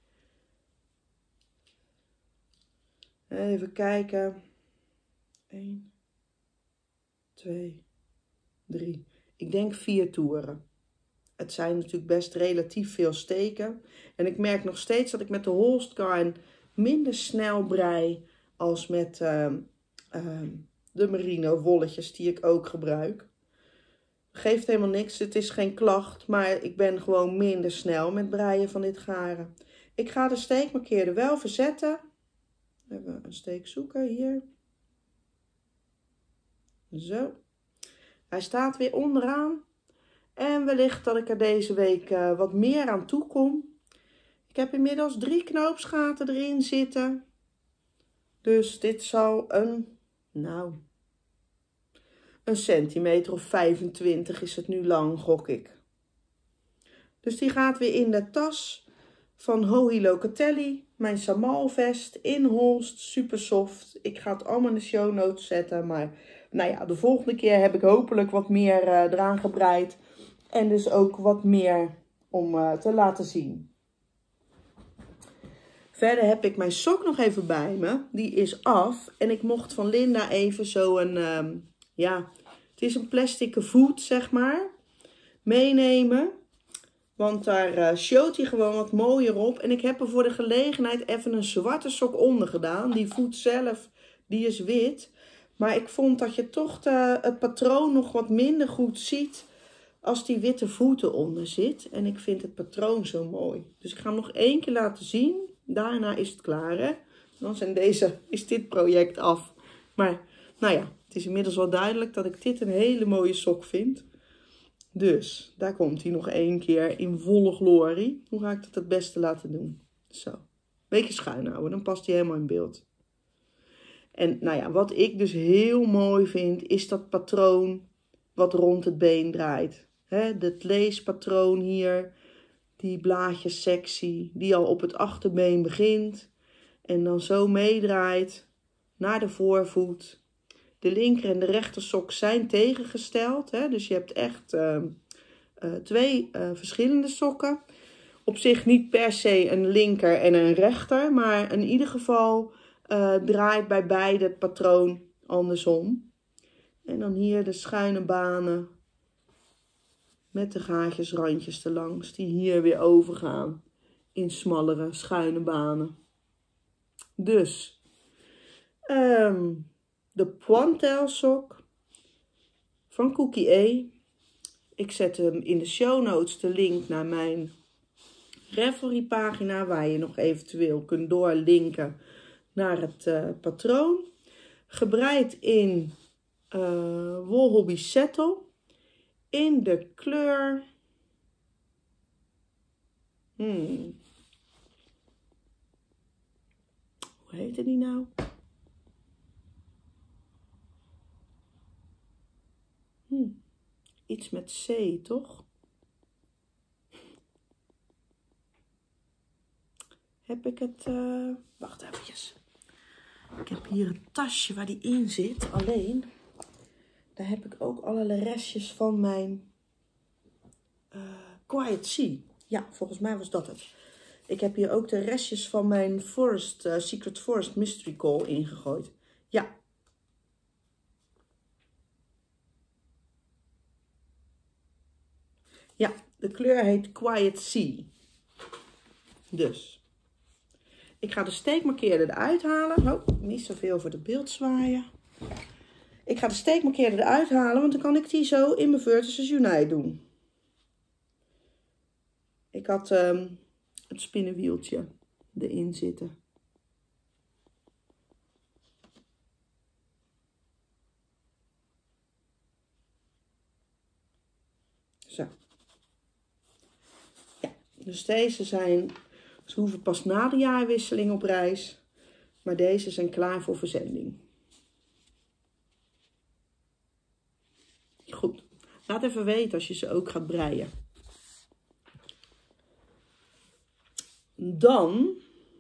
Even kijken. één, twee, drie. Ik denk vier toeren. Het zijn natuurlijk best relatief veel steken. En ik merk nog steeds dat ik met de Holstgarn minder snel brei als met uh, uh, de merino wolletjes die ik ook gebruik. Geeft helemaal niks, het is geen klacht, maar ik ben gewoon minder snel met breien van dit garen. Ik ga de steekmarkeerder wel verzetten. We hebben een steekzoeker hier. Zo. Hij staat weer onderaan. En wellicht dat ik er deze week uh, wat meer aan toe kom. Ik heb inmiddels drie knoopsgaten erin zitten. Dus dit zal een, nou, een centimeter of vijfentwintig is het nu lang, gok ik. Dus die gaat weer in de tas van Johi Locatelli. Mijn samalvest in Holst, super soft. Ik ga het allemaal in de show notes zetten. Maar nou ja, de volgende keer heb ik hopelijk wat meer uh, eraan gebreid. En dus ook wat meer om uh, te laten zien. Verder heb ik mijn sok nog even bij me. Die is af. En ik mocht van Linda even zo'n, um, ja, het is een plastic voet, zeg maar, meenemen. Want daar uh, showt hij gewoon wat mooier op. En ik heb er voor de gelegenheid even een zwarte sok onder gedaan. Die voet zelf, die is wit. Maar ik vond dat je toch de, het patroon nog wat minder goed ziet als die witte voet eronder zit. En ik vind het patroon zo mooi. Dus ik ga hem nog één keer laten zien. Daarna is het klaar, hè. Dan zijn deze, is dit project af. Maar, nou ja, het is inmiddels wel duidelijk dat ik dit een hele mooie sok vind. Dus, daar komt hij nog één keer in volle glorie. Hoe ga ik dat het beste laten doen? Zo. Beetje schuin houden, dan past hij helemaal in beeld. En, nou ja, wat ik dus heel mooi vind, is dat patroon wat rond het been draait. Hè, het leespatroon hier, die blaadjessectie die al op het achterbeen begint en dan zo meedraait naar de voorvoet. De linker en de rechter sok zijn tegengesteld, hè, dus je hebt echt uh, uh, twee uh, verschillende sokken. Op zich niet per se een linker en een rechter, maar in ieder geval uh, draait bij beide het patroon andersom. En dan hier de schuine banen met de gaatjes, randjes erlangs, die hier weer overgaan in smallere, schuine banen. Dus, um, de Pointel sok van Cookie E. Ik zet hem in de show notes de link naar mijn Ravelry pagina, waar je nog eventueel kunt doorlinken naar het uh, patroon. Gebreid in uh, Wool Hobby Settle. In de kleur hmm, heette die nou? Hm. Iets met C, toch? Heb ik het... Uh... Wacht eventjes. Ik heb hier een tasje waar die in zit. Alleen, daar heb ik ook allerlei restjes van mijn uh, Quiet Sea. Ja, volgens mij was dat het. Ik heb hier ook de restjes van mijn Forest, uh, Secret Forest Mystery Call ingegooid. Ja. Ja, de kleur heet Quiet Sea. Dus. Ik ga de steekmarkeerder eruit halen. Oh, niet zoveel voor de beeldzwaaien. Ik ga de steekmarkeerder eruit halen, want dan kan ik die zo in mijn Vertices Unite doen. Ik had um, het spinnenwieltje erin zitten. Zo. Ja, dus deze zijn... Ze hoeven pas na de jaarwisseling op reis, maar deze zijn klaar voor verzending. Goed, laat even weten als je ze ook gaat breien. Dan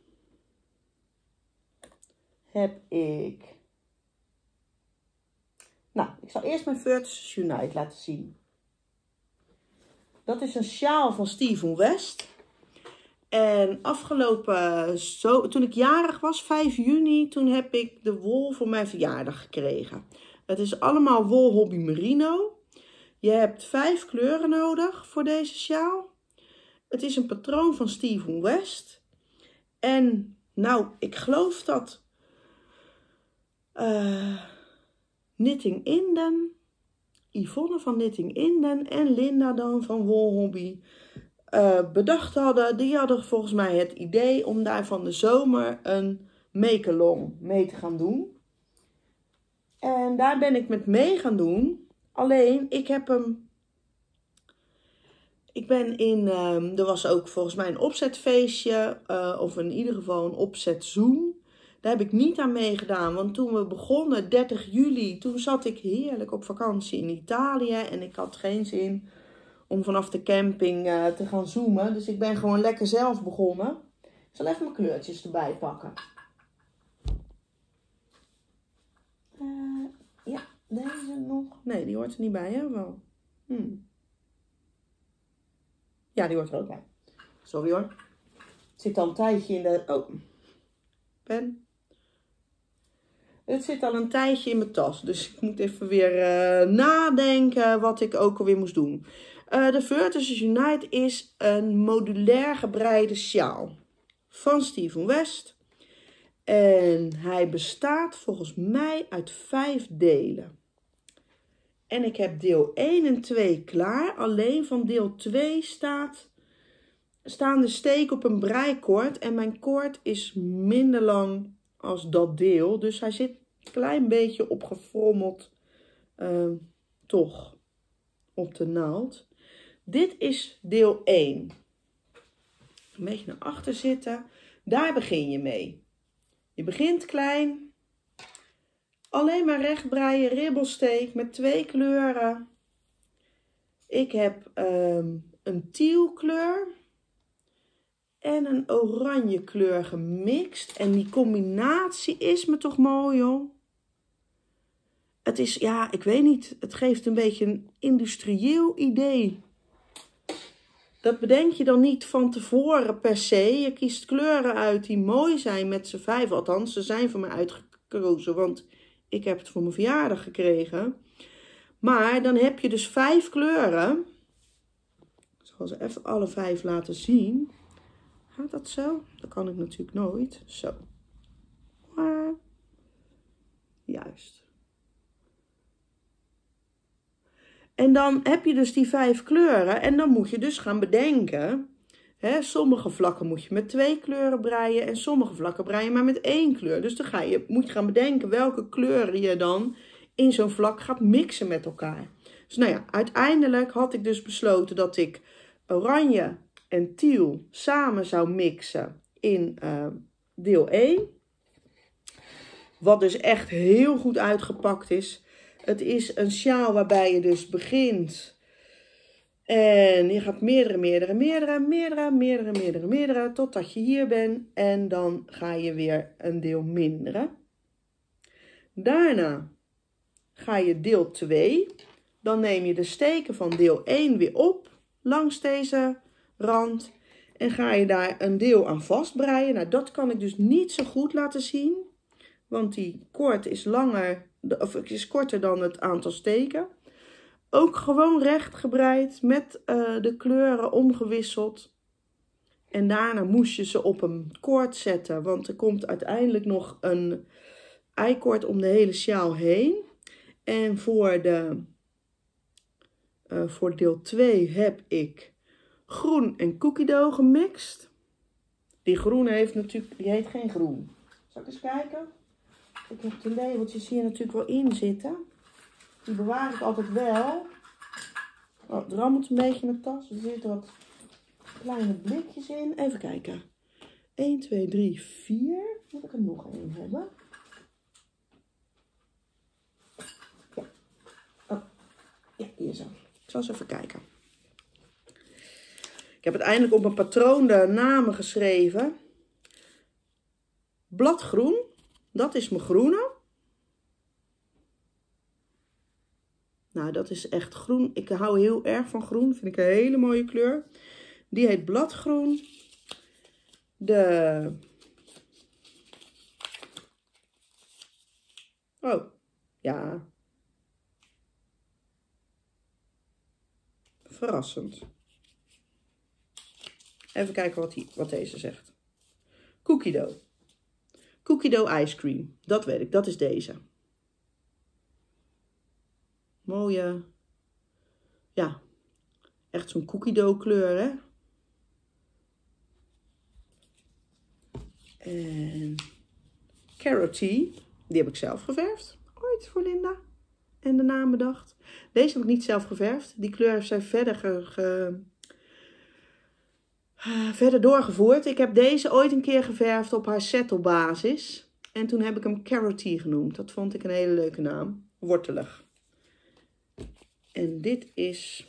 heb ik... Nou, ik zal eerst mijn Vertices Unite laten zien. Dat is een sjaal van Steven West. En afgelopen, zo, toen ik jarig was, vijf juni, toen heb ik de wol voor mijn verjaardag gekregen. Het is allemaal wol hobby merino. Je hebt vijf kleuren nodig voor deze sjaal. Het is een patroon van Steven West. En nou, ik geloof dat uh, Knitting Inden, Yvonne van Knitting Inden en Linda dan van Wol Hobby uh, bedacht hadden. Die hadden volgens mij het idee om daar van de zomer een make-along mee te gaan doen. En daar ben ik met mee gaan doen. Alleen, ik heb hem... Ik ben in... Um, er was ook volgens mij een opzetfeestje. Uh, of in ieder geval een opzet Zoom. Daar heb ik niet aan meegedaan. Want toen we begonnen, dertig juli... Toen zat ik heerlijk op vakantie in Italië. En ik had geen zin om vanaf de camping uh, te gaan zoomen. Dus ik ben gewoon lekker zelf begonnen. Ik zal even mijn kleurtjes erbij pakken. Uh, ja, deze nog. Nee, die hoort er niet bij, hè? Wel. Hmm. Ja, die hoort er ook bij. Sorry hoor. Het zit al een tijdje in de... Oh. Pen. Het zit al een tijdje in mijn tas. Dus ik moet even weer uh, nadenken wat ik ook alweer moest doen. Uh, de Vertices Unite is een modulair gebreide sjaal. Van Steven West. En hij bestaat volgens mij uit vijf delen. En ik heb deel één en twee klaar. Alleen van deel twee staat, staan de steken op een breikoord. En mijn koord is minder lang als dat deel. Dus hij zit een klein beetje opgefrommeld. Uh, toch op de naald. Dit is deel één. Een beetje naar achter zitten. Daar begin je mee. Je begint klein. Alleen maar recht breien, ribbelsteek met twee kleuren. Ik heb um, een teal kleur en een oranje kleur gemixt. En die combinatie is me toch mooi, hoor. Het is, ja, ik weet niet, het geeft een beetje een industrieel idee. Dat bedenk je dan niet van tevoren per se. Je kiest kleuren uit die mooi zijn met z'n vijf. Althans, ze zijn voor mij uitgekozen, want ik heb het voor mijn verjaardag gekregen. Maar dan heb je dus vijf kleuren. Ik zal ze even alle vijf laten zien. Gaat dat zo? Dat kan ik natuurlijk nooit. Zo. Maar juist. En dan heb je dus die vijf kleuren. En dan moet je dus gaan bedenken. Hè, sommige vlakken moet je met twee kleuren breien. En sommige vlakken breien maar met één kleur. Dus dan ga je, moet je gaan bedenken welke kleuren je dan in zo'n vlak gaat mixen met elkaar. Dus nou ja, uiteindelijk had ik dus besloten dat ik oranje en teal samen zou mixen in uh, deel één. Wat dus echt heel goed uitgepakt is. Het is een sjaal waarbij je dus begint. En je gaat meerdere, meerdere, meerdere, meerdere, meerdere, meerdere, meerdere. Totdat je hier bent. En dan ga je weer een deel minderen. Daarna ga je deel twee. Dan neem je de steken van deel één weer op. Langs deze rand. En ga je daar een deel aan vastbreien. Nou, dat kan ik dus niet zo goed laten zien. Want die koord is langer, of is korter dan het aantal steken. Ook gewoon recht gebreid met uh, de kleuren omgewisseld. En daarna moest je ze op een koord zetten. Want er komt uiteindelijk nog een eikoord om de hele sjaal heen. En voor, de, uh, voor deel twee heb ik groen en cookie dough gemixt. Die groene heeft natuurlijk, die heet geen groen. Zal ik eens kijken? Ik heb de labeltjes hier natuurlijk wel in zitten. Die bewaar ik altijd wel. Oh, het rammelt een beetje in de tas. Er zitten wat kleine blikjes in. Even kijken. één, twee, drie, vier. Moet ik er nog één hebben? Ja. Oh. Ja, hier zo. Ik zal eens even kijken. Ik heb uiteindelijk op een patroon de namen geschreven. Bladgroen. Dat is mijn groene. Nou, dat is echt groen. Ik hou heel erg van groen. Vind ik een hele mooie kleur. Die heet bladgroen. De... Oh, ja. Verrassend. Even kijken wat, die, wat deze zegt. Cookie dough. Cookie dough ice cream. Dat weet ik. Dat is deze. Mooie. Ja. Echt zo'n cookie dough kleur, hè. En carroty. Die heb ik zelf geverfd. Ooit voor Linda. En de naam bedacht. Deze heb ik niet zelf geverfd. Die kleur heeft zij verder ge... ge Uh, verder doorgevoerd. Ik heb deze ooit een keer geverfd op haar settelbasis. En toen heb ik hem Carroty genoemd. Dat vond ik een hele leuke naam. Wortelig. En dit is...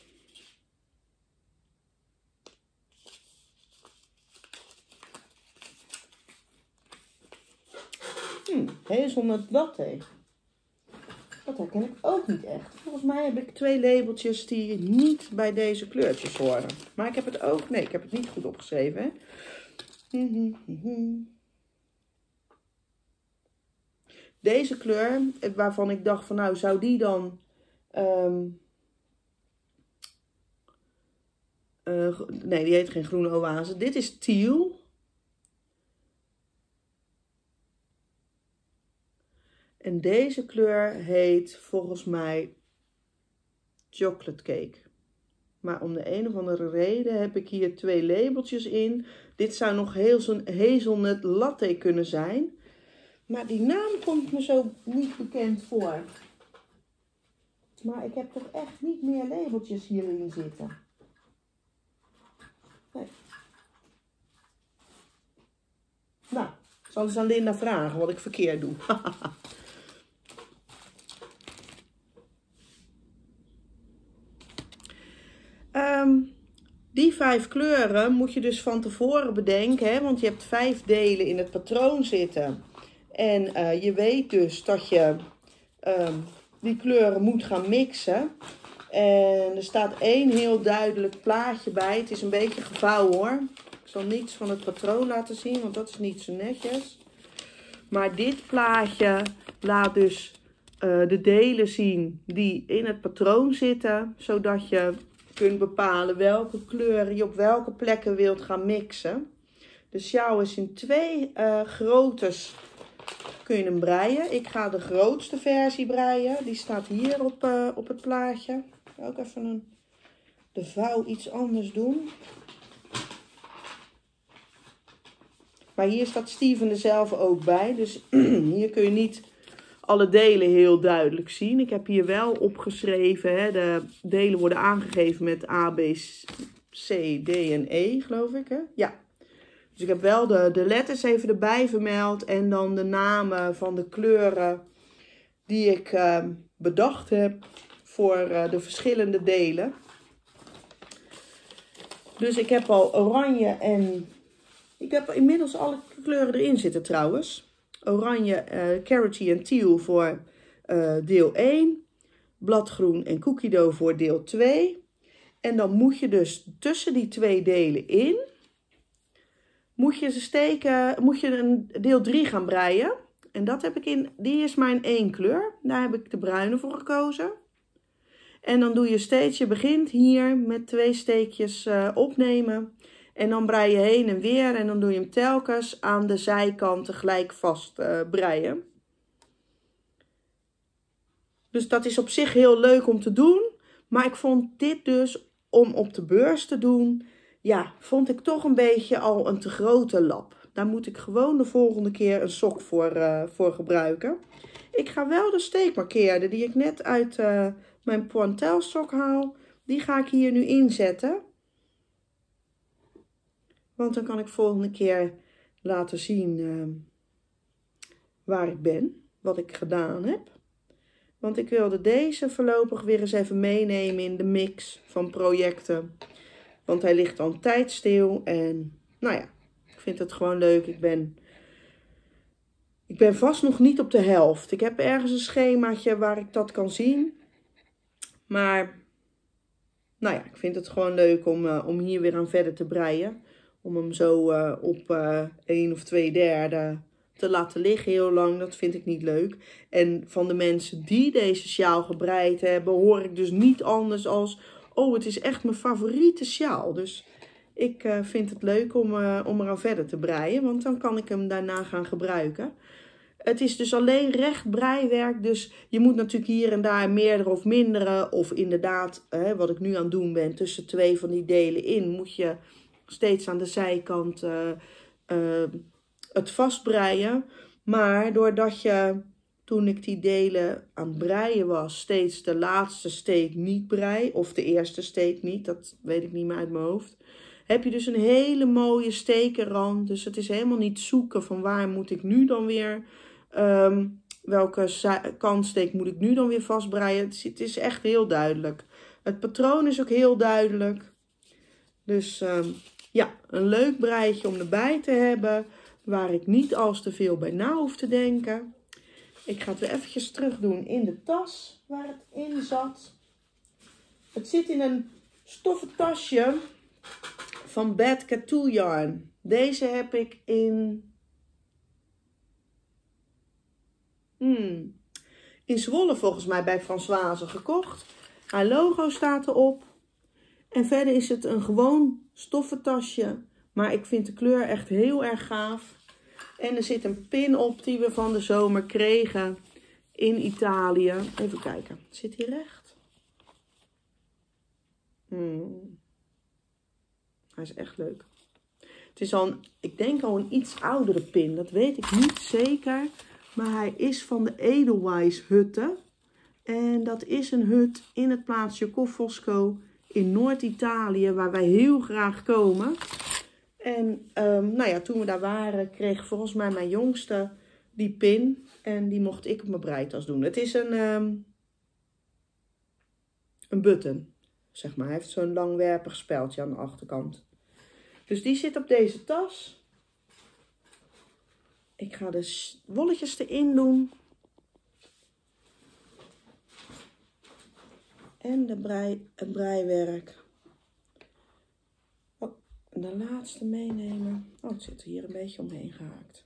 Hmm, hazelnut latte. Dat herken ik ook niet echt. Volgens mij heb ik twee labeltjes die niet bij deze kleurtjes horen. Maar ik heb het ook... Nee, ik heb het niet goed opgeschreven. Hè? Deze kleur, waarvan ik dacht van nou, zou die dan... Um, uh, nee, die heet geen groene oase. Dit is teal. En deze kleur heet volgens mij chocolate cake. Maar om de een of andere reden heb ik hier twee labeltjes in. Dit zou nog hazelnut latte kunnen zijn. Maar die naam komt me zo niet bekend voor. Maar ik heb toch echt niet meer labeltjes hierin zitten. Nee. Nou, ik zal eens aan Linda vragen wat ik verkeerd doe. Um, die vijf kleuren moet je dus van tevoren bedenken, hè? Want je hebt vijf delen in het patroon zitten. En uh, je weet dus dat je um, die kleuren moet gaan mixen. En er staat één heel duidelijk plaatje bij. Het is een beetje gevouwen hoor. Ik zal niets van het patroon laten zien, want dat is niet zo netjes. Maar dit plaatje laat dus uh, de delen zien die in het patroon zitten, zodat je kunt bepalen welke kleuren je op welke plekken wilt gaan mixen. De sjaal is in twee uh, groottes kun je hem breien. Ik ga de grootste versie breien. Die staat hier op, uh, op het plaatje. Ik ga ook even een, de vouw iets anders doen. Maar hier staat Steven er zelf ook bij. Dus hier kun je niet alle delen heel duidelijk zien. Ik heb hier wel opgeschreven. Hè, de delen worden aangegeven met A, B, C, D en E, geloof ik. Hè? Ja. Dus ik heb wel de, de letters even erbij vermeld. En dan de namen van de kleuren die ik uh, bedacht heb voor uh, de verschillende delen. Dus ik heb al oranje en... Ik heb inmiddels alle kleuren erin zitten trouwens. Oranje, uh, carroty en teal voor uh, deel één. Bladgroen en cookie dough voor deel twee. En dan moet je dus tussen die twee delen in... Moet je ze steken, moet je een deel drie gaan breien. En dat heb ik in, die is mijn één kleur. Daar heb ik de bruine voor gekozen. En dan doe je steeds, je begint hier met twee steekjes uh, opnemen. En dan brei je heen en weer. En dan doe je hem telkens aan de zijkanten gelijk vast uh, breien. Dus dat is op zich heel leuk om te doen. Maar ik vond dit dus om op de beurs te doen. Ja, vond ik toch een beetje al een te grote lap. Daar moet ik gewoon de volgende keer een sok voor, uh, voor gebruiken. Ik ga wel de steekmarkeerder die ik net uit uh, mijn pointelstok haal. Die ga ik hier nu inzetten. Want dan kan ik volgende keer laten zien uh, waar ik ben. Wat ik gedaan heb. Want ik wilde deze voorlopig weer eens even meenemen in de mix van projecten. Want hij ligt al een tijd stil. En nou ja, ik vind het gewoon leuk. Ik ben, ik ben vast nog niet op de helft. Ik heb ergens een schemaatje waar ik dat kan zien. Maar nou ja, ik vind het gewoon leuk om, uh, om hier weer aan verder te breien. Om hem zo uh, op uh, één of twee derde te laten liggen heel lang. Dat vind ik niet leuk. En van de mensen die deze sjaal gebreid hebben, hoor ik dus niet anders als... Oh, het is echt mijn favoriete sjaal. Dus ik uh, vind het leuk om, uh, om eraan verder te breien. Want dan kan ik hem daarna gaan gebruiken. Het is dus alleen recht breiwerk. Dus je moet natuurlijk hier en daar meerdere of mindere. Of inderdaad, hè, wat ik nu aan het doen ben, tussen twee van die delen in. Moet je steeds aan de zijkant uh, uh, het vastbreien. Maar doordat je... Toen ik die delen aan het breien was, steeds de laatste steek niet brei. Of de eerste steek niet, dat weet ik niet meer uit mijn hoofd. Heb je dus een hele mooie stekenrand. Dus het is helemaal niet zoeken van waar moet ik nu dan weer... Um, welke kantsteek moet ik nu dan weer vastbreien. Het is, het is echt heel duidelijk. Het patroon is ook heel duidelijk. Dus um, ja, een leuk breitje om erbij te hebben. Waar ik niet als te veel bij na hoef te denken. Ik ga het weer eventjes terug doen in de tas waar het in zat. Het zit in een stoffen tasje van Bad Cat Yarn. Deze heb ik in, hmm, in Zwolle volgens mij bij Françoise gekocht. Haar logo staat erop. En verder is het een gewoon stoffen tasje. Maar ik vind de kleur echt heel erg gaaf. En er zit een pin op die we van de zomer kregen in Italië. Even kijken. Zit hij recht? Hmm. Hij is echt leuk. Het is al een, ik denk al een iets oudere pin. Dat weet ik niet zeker. Maar hij is van de Edelweiss hutten. En dat is een hut in het plaatsje Coffosco in Noord-Italië. Waar wij heel graag komen. En um, nou ja, toen we daar waren, kreeg volgens mij mijn jongste die pin. En die mocht ik op mijn breitas doen. Het is een, um, een button, zeg maar. Hij heeft zo'n langwerpig speldje aan de achterkant. Dus die zit op deze tas. Ik ga de wolletjes erin doen. En de brei, het breiwerk. De laatste meenemen. Oh, het zit er hier een beetje omheen gehaakt.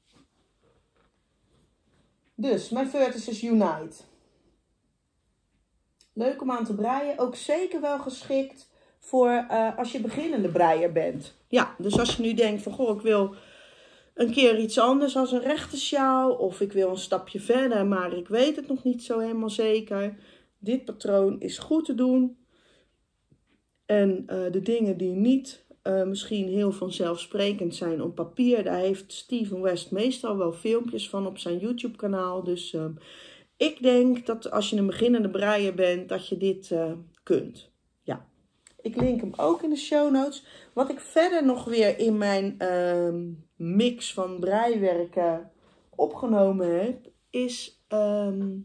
Dus, mijn Vertices Unite. Leuk om aan te breien. Ook zeker wel geschikt voor uh, als je beginnende breier bent. Ja, dus als je nu denkt van, goh, ik wil een keer iets anders als een rechte sjaal. Of ik wil een stapje verder, maar ik weet het nog niet zo helemaal zeker. Dit patroon is goed te doen. En uh, de dingen die niet... Uh, misschien heel vanzelfsprekend zijn op papier. Daar heeft Steven West meestal wel filmpjes van op zijn YouTube kanaal. Dus uh, ik denk dat als je een beginnende breier bent, dat je dit uh, kunt. Ja, Ik link hem ook in de show notes. Wat ik verder nog weer in mijn uh, mix van breiwerken opgenomen heb, is um,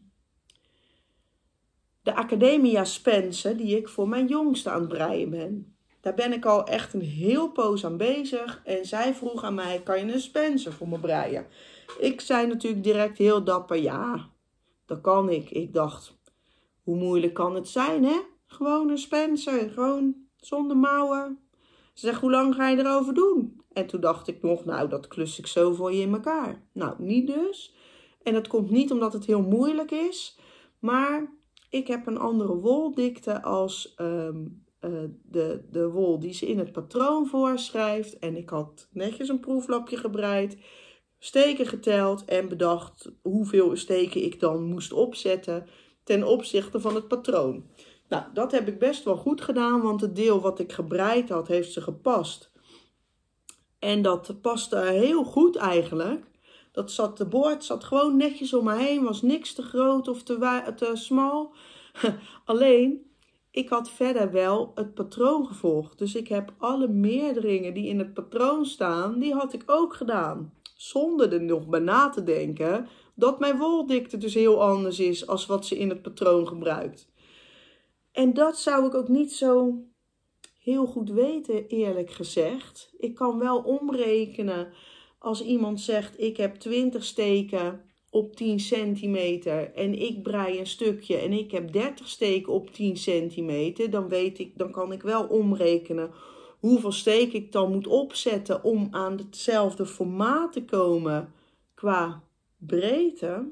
de Academia Spensen die ik voor mijn jongste aan het breien ben. Daar ben ik al echt een heel poos aan bezig. En zij vroeg aan mij, kan je een Spencer voor me breien? Ik zei natuurlijk direct heel dapper, ja, dat kan ik. Ik dacht, hoe moeilijk kan het zijn, hè? Gewoon een Spencer, gewoon zonder mouwen. Ze zegt, hoe lang ga je erover doen? En toen dacht ik nog, nou, dat klus ik zo voor je in elkaar. Nou, niet dus. En dat komt niet omdat het heel moeilijk is. Maar ik heb een andere woldikte als um, uh, de, de wol die ze in het patroon voorschrijft. En ik had netjes een proeflapje gebreid, steken geteld en bedacht hoeveel steken ik dan moest opzetten ten opzichte van het patroon. Nou, dat heb ik best wel goed gedaan, want het deel wat ik gebreid had, heeft ze gepast. En dat paste heel goed eigenlijk. Dat zat, de boord zat gewoon netjes om me heen, was niks te groot of te, te smal. Alleen, ik had verder wel het patroon gevolgd. Dus ik heb alle meerderingen die in het patroon staan, die had ik ook gedaan. Zonder er nog bij na te denken dat mijn woldikte dus heel anders is als wat ze in het patroon gebruikt. En dat zou ik ook niet zo heel goed weten, eerlijk gezegd. Ik kan wel omrekenen als iemand zegt, ik heb twintig steken op tien centimeter en ik brei een stukje en ik heb dertig steken op tien centimeter. Dan weet ik, dan kan ik wel omrekenen hoeveel steken ik dan moet opzetten om aan hetzelfde formaat te komen qua breedte.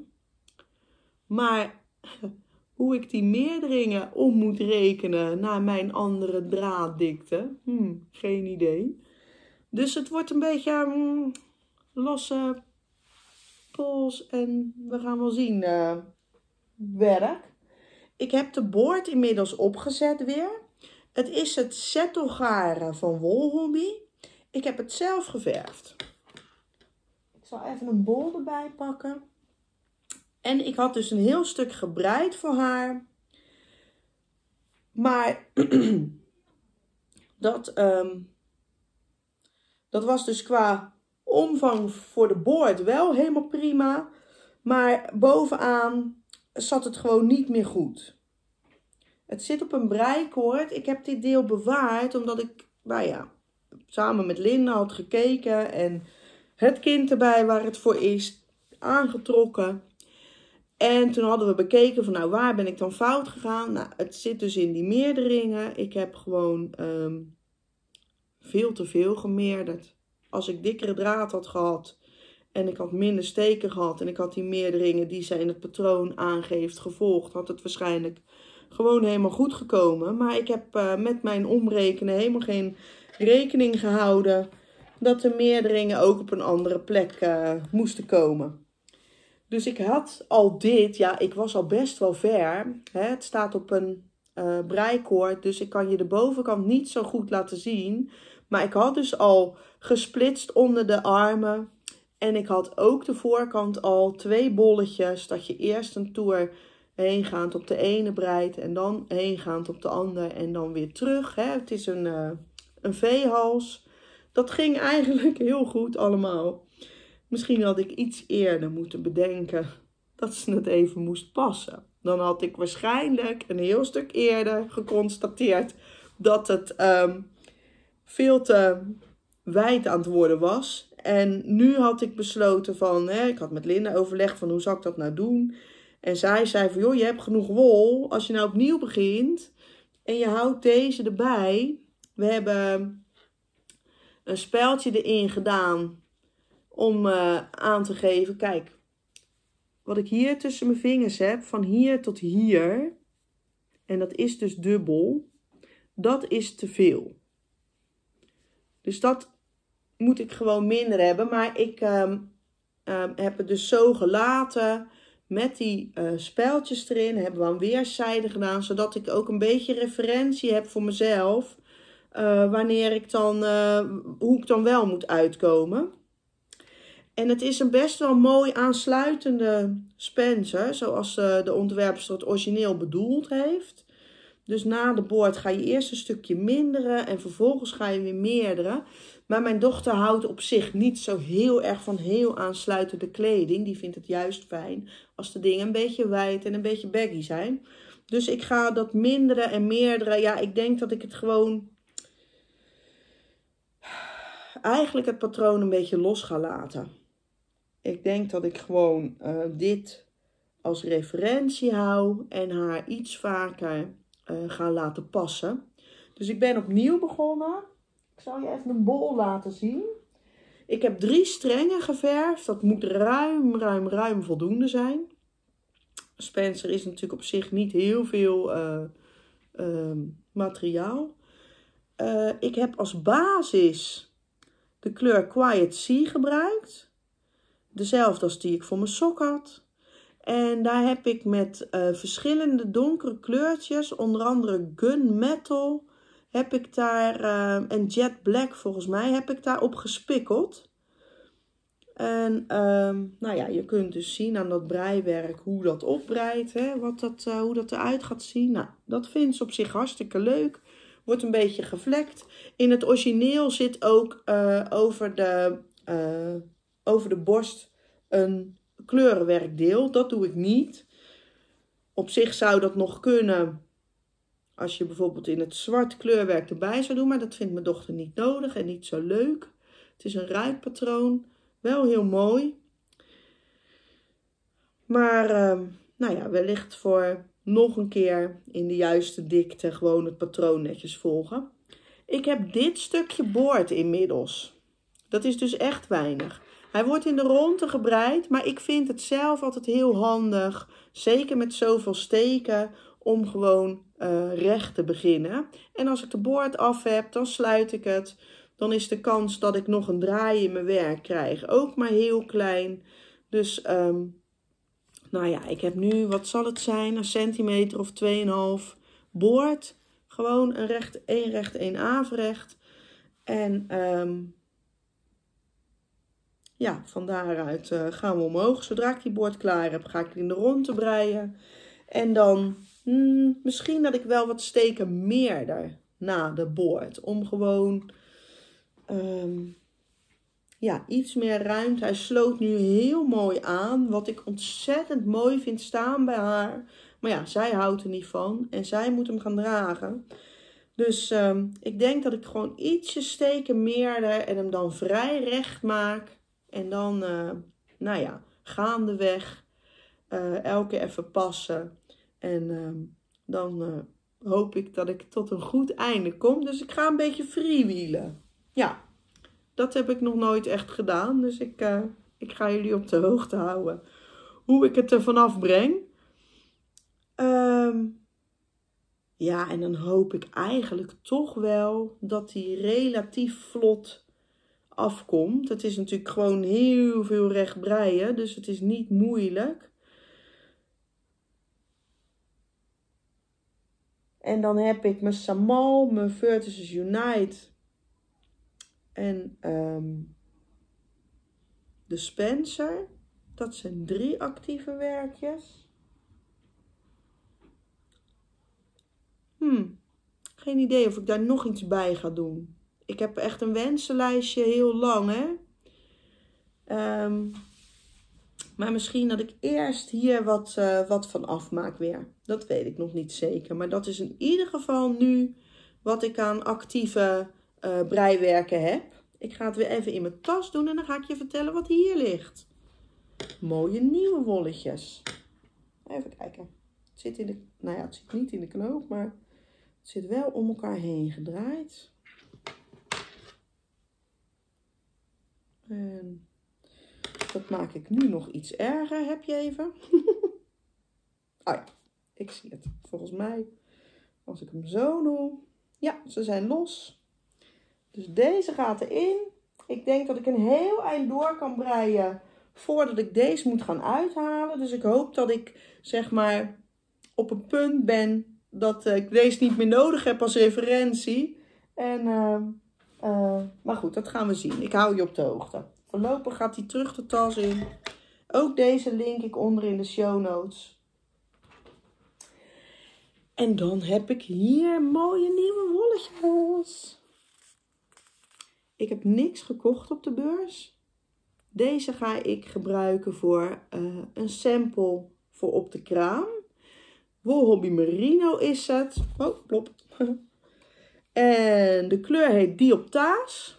Maar hoe ik die meerderingen om moet rekenen naar mijn andere draaddikte, hmm, geen idee. Dus het wordt een beetje hmm, losse pols en we gaan wel zien uh, werk. Ik heb de boord inmiddels opgezet weer. Het is het Zettelgaren van Wolhobby. Ik heb het zelf geverfd. Ik zal even een bol erbij pakken. En ik had dus een heel stuk gebreid voor haar. Maar dat, um, dat was dus qua omvang voor de boord wel helemaal prima. Maar bovenaan zat het gewoon niet meer goed. Het zit op een breikoord. Ik heb dit deel bewaard omdat ik, nou ja, samen met Linda had gekeken. En het kind erbij waar het voor is aangetrokken. En toen hadden we bekeken van nou waar ben ik dan fout gegaan. Nou het zit dus in die meerderingen. Ik heb gewoon um, veel te veel gemeerderd. Als ik dikkere draad had gehad en ik had minder steken gehad. En ik had die meerderingen die zij in het patroon aangeeft gevolgd. Had het waarschijnlijk gewoon helemaal goed gekomen. Maar ik heb uh, met mijn omrekenen helemaal geen rekening gehouden dat de meerderingen ook op een andere plek uh, moesten komen. Dus ik had al dit, ja, ik was al best wel ver. Hè? Het staat op een uh, breikoord, dus ik kan je de bovenkant niet zo goed laten zien. Maar ik had dus al gesplitst onder de armen. En ik had ook de voorkant al twee bolletjes, dat je eerst een toer heengaand op de ene breidt en dan heengaand op de andere en dan weer terug. Hè? Het is een, uh, een V-hals. Dat ging eigenlijk heel goed allemaal. Misschien had ik iets eerder moeten bedenken dat ze het even moest passen. Dan had ik waarschijnlijk een heel stuk eerder geconstateerd dat het um, veel te wijd aan het worden was. En nu had ik besloten van, hè, ik had met Linda overlegd van hoe zou ik dat nou doen. En zij zei van, joh, je hebt genoeg wol. Als je nou opnieuw begint en je houdt deze erbij. We hebben een speldje erin gedaan om uh, aan te geven, kijk, wat ik hier tussen mijn vingers heb, van hier tot hier, en dat is dus dubbel, dat is te veel. Dus dat moet ik gewoon minder hebben, maar ik uh, uh, heb het dus zo gelaten, met die uh, spijltjes erin, hebben we aan weerszijden gedaan, zodat ik ook een beetje referentie heb voor mezelf, uh, wanneer ik dan, uh, hoe ik dan wel moet uitkomen. En het is een best wel mooi aansluitende Spencer, zoals uh, de ontwerpster het origineel bedoeld heeft. Dus na de boord ga je eerst een stukje minderen en vervolgens ga je weer meerderen. Maar mijn dochter houdt op zich niet zo heel erg van heel aansluitende kleding. Die vindt het juist fijn als de dingen een beetje wijd en een beetje baggy zijn. Dus ik ga dat minderen en meerderen. Ja, ik denk dat ik het gewoon... eigenlijk het patroon een beetje los ga laten. Ik denk dat ik gewoon uh, dit als referentie hou en haar iets vaker uh, ga laten passen. Dus ik ben opnieuw begonnen. Ik zal je even een bol laten zien. Ik heb drie strengen geverfd. Dat moet ruim, ruim, ruim voldoende zijn. Spencer is natuurlijk op zich niet heel veel uh, uh, materiaal. Uh, ik heb als basis de kleur Quiet Sea gebruikt. Dezelfde als die ik voor mijn sok had. En daar heb ik met uh, verschillende donkere kleurtjes, onder andere Gunmetal, heb ik daar, uh, en Jet Black volgens mij, heb ik daar op gespikkeld. En um, nou ja, je kunt dus zien aan dat breiwerk hoe dat opbreidt, hè, wat dat, uh, hoe dat eruit gaat zien. Nou, dat vindt ze op zich hartstikke leuk. Wordt een beetje gevlekt. In het origineel zit ook uh, over, de, uh, over de borst een kleurenwerkdeel. Dat doe ik niet. Op zich zou dat nog kunnen als je bijvoorbeeld in het zwart kleurwerk erbij zou doen. Maar dat vindt mijn dochter niet nodig en niet zo leuk. Het is een ruitpatroon. Wel heel mooi. Maar uh, nou ja, wellicht voor nog een keer in de juiste dikte gewoon het patroon netjes volgen. Ik heb dit stukje boord inmiddels. Dat is dus echt weinig. Hij wordt in de ronde gebreid, maar ik vind het zelf altijd heel handig, zeker met zoveel steken, om gewoon uh, recht te beginnen. En als ik de boord af heb, dan sluit ik het. Dan is de kans dat ik nog een draai in mijn werk krijg ook maar heel klein. Dus, um, nou ja, ik heb nu, wat zal het zijn, een centimeter of twee komma vijf boord. Gewoon een recht, één recht, één averecht. En um, ja, van daaruit uh, gaan we omhoog. Zodra ik die boord klaar heb, ga ik in de ronde breien. En dan hmm, misschien dat ik wel wat steken meerder na de boord. Om gewoon um, ja, iets meer ruimte. Hij sloot nu heel mooi aan. Wat ik ontzettend mooi vind staan bij haar. Maar ja, zij houdt er niet van. En zij moet hem gaan dragen. Dus um, ik denk dat ik gewoon ietsje steken meerder en hem dan vrij recht maak. En dan, uh, nou ja, gaandeweg uh, elke keer even passen. En uh, dan uh, hoop ik dat ik tot een goed einde kom. Dus ik ga een beetje freewheelen. Ja, dat heb ik nog nooit echt gedaan. Dus ik, uh, ik ga jullie op de hoogte houden hoe ik het er vanaf breng. Um, ja, en dan hoop ik eigenlijk toch wel dat die relatief vlot afkomt. Het is natuurlijk gewoon heel veel recht breien, dus het is niet moeilijk. En dan heb ik mijn Samal, mijn Vertices Unite en um, de Spencer. Dat zijn drie actieve werkjes. Hmm, geen idee of ik daar nog iets bij ga doen. Ik heb echt een wensenlijstje heel lang, hè. Um, maar misschien dat ik eerst hier wat, uh, wat van afmaak weer. Dat weet ik nog niet zeker. Maar dat is in ieder geval nu wat ik aan actieve uh, breiwerken heb. Ik ga het weer even in mijn tas doen en dan ga ik je vertellen wat hier ligt. Mooie nieuwe wolletjes. Even kijken. Het zit in de, nou ja, het zit niet in de knoop, maar het zit wel om elkaar heen gedraaid. En dat maak ik nu nog iets erger. Heb je even? Oh ja, ik zie het. Volgens mij, als ik hem zo doe. Ja, ze zijn los. Dus deze gaat erin. Ik denk dat ik een heel eind door kan breien voordat ik deze moet gaan uithalen. Dus ik hoop dat ik, zeg maar, op een punt ben dat ik deze niet meer nodig heb als referentie. En, uh, uh, maar goed, dat gaan we zien. Ik hou je op de hoogte. Voorlopig gaat hij terug de tas in. Ook deze link ik onder in de show notes. En dan heb ik hier mooie nieuwe wolletjes. Ik heb niks gekocht op de beurs. Deze ga ik gebruiken voor uh, een sample voor op de kraam. Wool Hobby Merino is het. Oh, plop. En de kleur heet Dioptaas.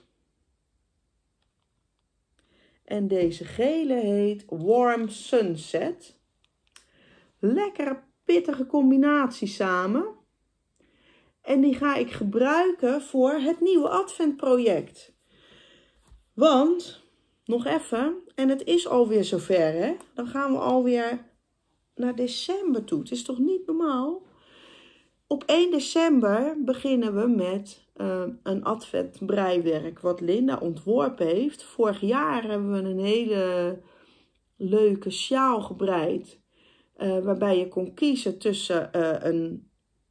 En deze gele heet Warm Sunset. Lekkere pittige combinatie samen. En die ga ik gebruiken voor het nieuwe adventproject. Want, nog even, en het is alweer zover, hè? Dan gaan we alweer naar december toe. Het is toch niet normaal? Op één december beginnen we met uh, een adventbreiwerk wat Linda ontworpen heeft. Vorig jaar hebben we een hele leuke sjaal gebreid. Uh, waarbij je kon kiezen tussen uh, een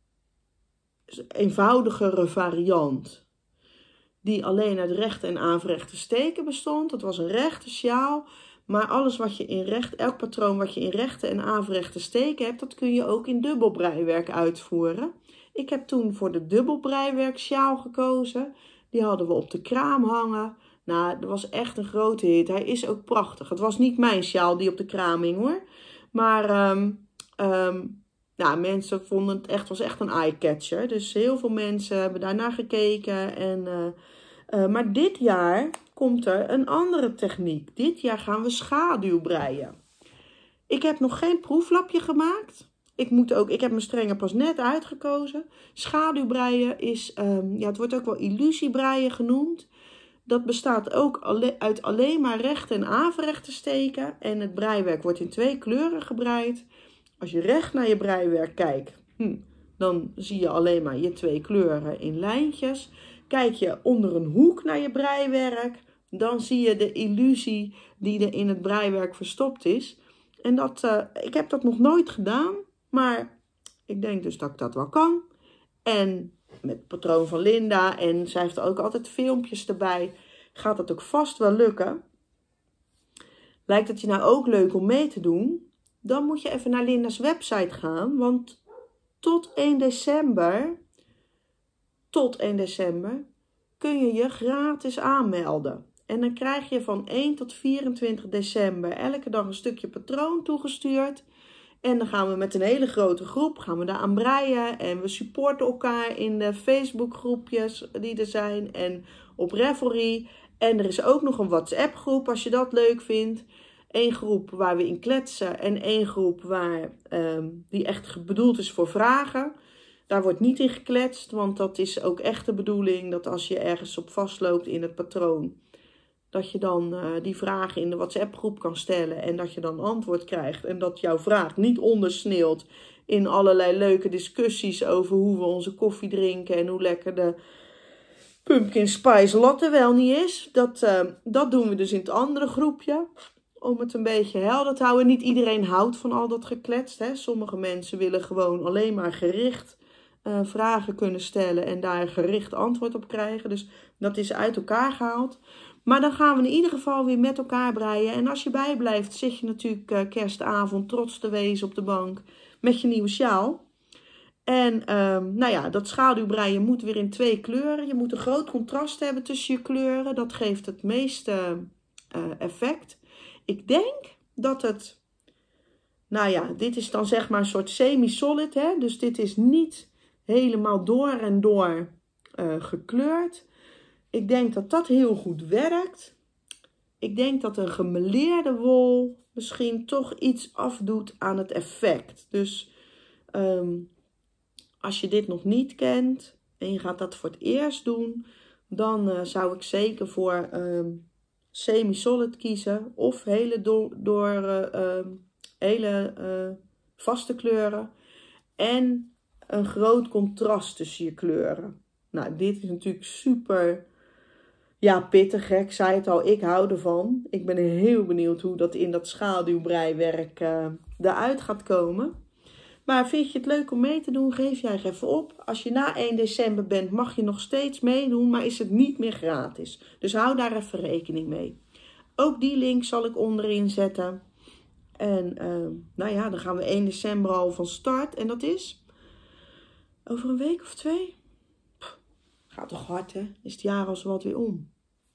eenvoudigere variant. Die alleen uit rechte en averechte steken bestond. Dat was een rechte sjaal. Maar alles wat je in recht, elk patroon wat je in rechte en averechte steken hebt, dat kun je ook in dubbelbreiwerk uitvoeren. Ik heb toen voor de dubbelbreiwerk sjaal gekozen. Die hadden we op de kraam hangen. Nou, dat was echt een grote hit. Hij is ook prachtig. Het was niet mijn sjaal die op de kraam hing hoor. Maar um, um, nou, mensen vonden het echt, was echt een eye-catcher. Dus heel veel mensen hebben daarnaar gekeken. En, uh, uh, maar dit jaar komt er een andere techniek. Dit jaar gaan we schaduwbreien. Ik heb nog geen proeflapje gemaakt. Ik, moet ook, ik heb mijn strengen pas net uitgekozen. Schaduwbreien is, um, ja, het wordt ook wel illusiebreien genoemd. Dat bestaat ook alle, uit alleen maar rechte en averechte steken. En het breiwerk wordt in twee kleuren gebreid. Als je recht naar je breiwerk kijkt, hm, dan zie je alleen maar je twee kleuren in lijntjes. Kijk je onder een hoek naar je breiwerk, dan zie je de illusie die er in het breiwerk verstopt is. En dat, uh, ik heb dat nog nooit gedaan, maar ik denk dus dat ik dat wel kan. En met het patroon van Linda, en zij heeft ook altijd filmpjes erbij, gaat dat ook vast wel lukken. Lijkt het je nou ook leuk om mee te doen? Dan moet je even naar Linda's website gaan, want tot één december, tot één december kun je je gratis aanmelden. En dan krijg je van één tot vierentwintig december elke dag een stukje patroon toegestuurd. En dan gaan we met een hele grote groep, gaan we daar aan breien. En we supporten elkaar in de Facebook groepjes die er zijn en op Ravelry. En er is ook nog een WhatsApp groep als je dat leuk vindt. Eén groep waar we in kletsen en één groep waar, um, die echt bedoeld is voor vragen. Daar wordt niet in gekletst, want dat is ook echt de bedoeling dat als je ergens op vastloopt in het patroon, dat je dan uh, die vragen in de WhatsApp groep kan stellen en dat je dan antwoord krijgt. En dat jouw vraag niet ondersneeuwt in allerlei leuke discussies over hoe we onze koffie drinken en hoe lekker de pumpkin spice latte wel niet is. Dat, uh, dat doen we dus in het andere groepje. Om het een beetje helder te houden. Niet iedereen houdt van al dat gekletst. Hè. Sommige mensen willen gewoon alleen maar gericht uh, vragen kunnen stellen en daar gericht antwoord op krijgen. Dus dat is uit elkaar gehaald. Maar dan gaan we in ieder geval weer met elkaar breien. En als je bijblijft, zit je natuurlijk uh, kerstavond trots te wezen op de bank met je nieuwe sjaal. En um, nou ja, dat schaduwbreien moet weer in twee kleuren. Je moet een groot contrast hebben tussen je kleuren. Dat geeft het meeste uh, effect. Ik denk dat het, nou ja, dit is dan zeg maar een soort semi-solid, hè. Dus dit is niet helemaal door en door uh, gekleurd. Ik denk dat dat heel goed werkt. Ik denk dat een gemeleerde wol misschien toch iets afdoet aan het effect. Dus um, als je dit nog niet kent en je gaat dat voor het eerst doen, dan uh, zou ik zeker voor um, semi-solid kiezen of hele, door, door, uh, uh, hele uh, vaste kleuren en een groot contrast tussen je kleuren. Nou, dit is natuurlijk super, ja, pittig. Hè? Ik zei het al, ik hou ervan. Ik ben heel benieuwd hoe dat in dat schaduwbreiwerk uh, eruit gaat komen. Maar vind je het leuk om mee te doen, geef jij even op. Als je na één december bent, mag je nog steeds meedoen, maar is het niet meer gratis. Dus hou daar even rekening mee. Ook die link zal ik onderin zetten. En uh, nou ja, dan gaan we één december al van start. En dat is Over een week of twee. Pff, gaat toch hard, hè? Is het jaar al zo wat weer om.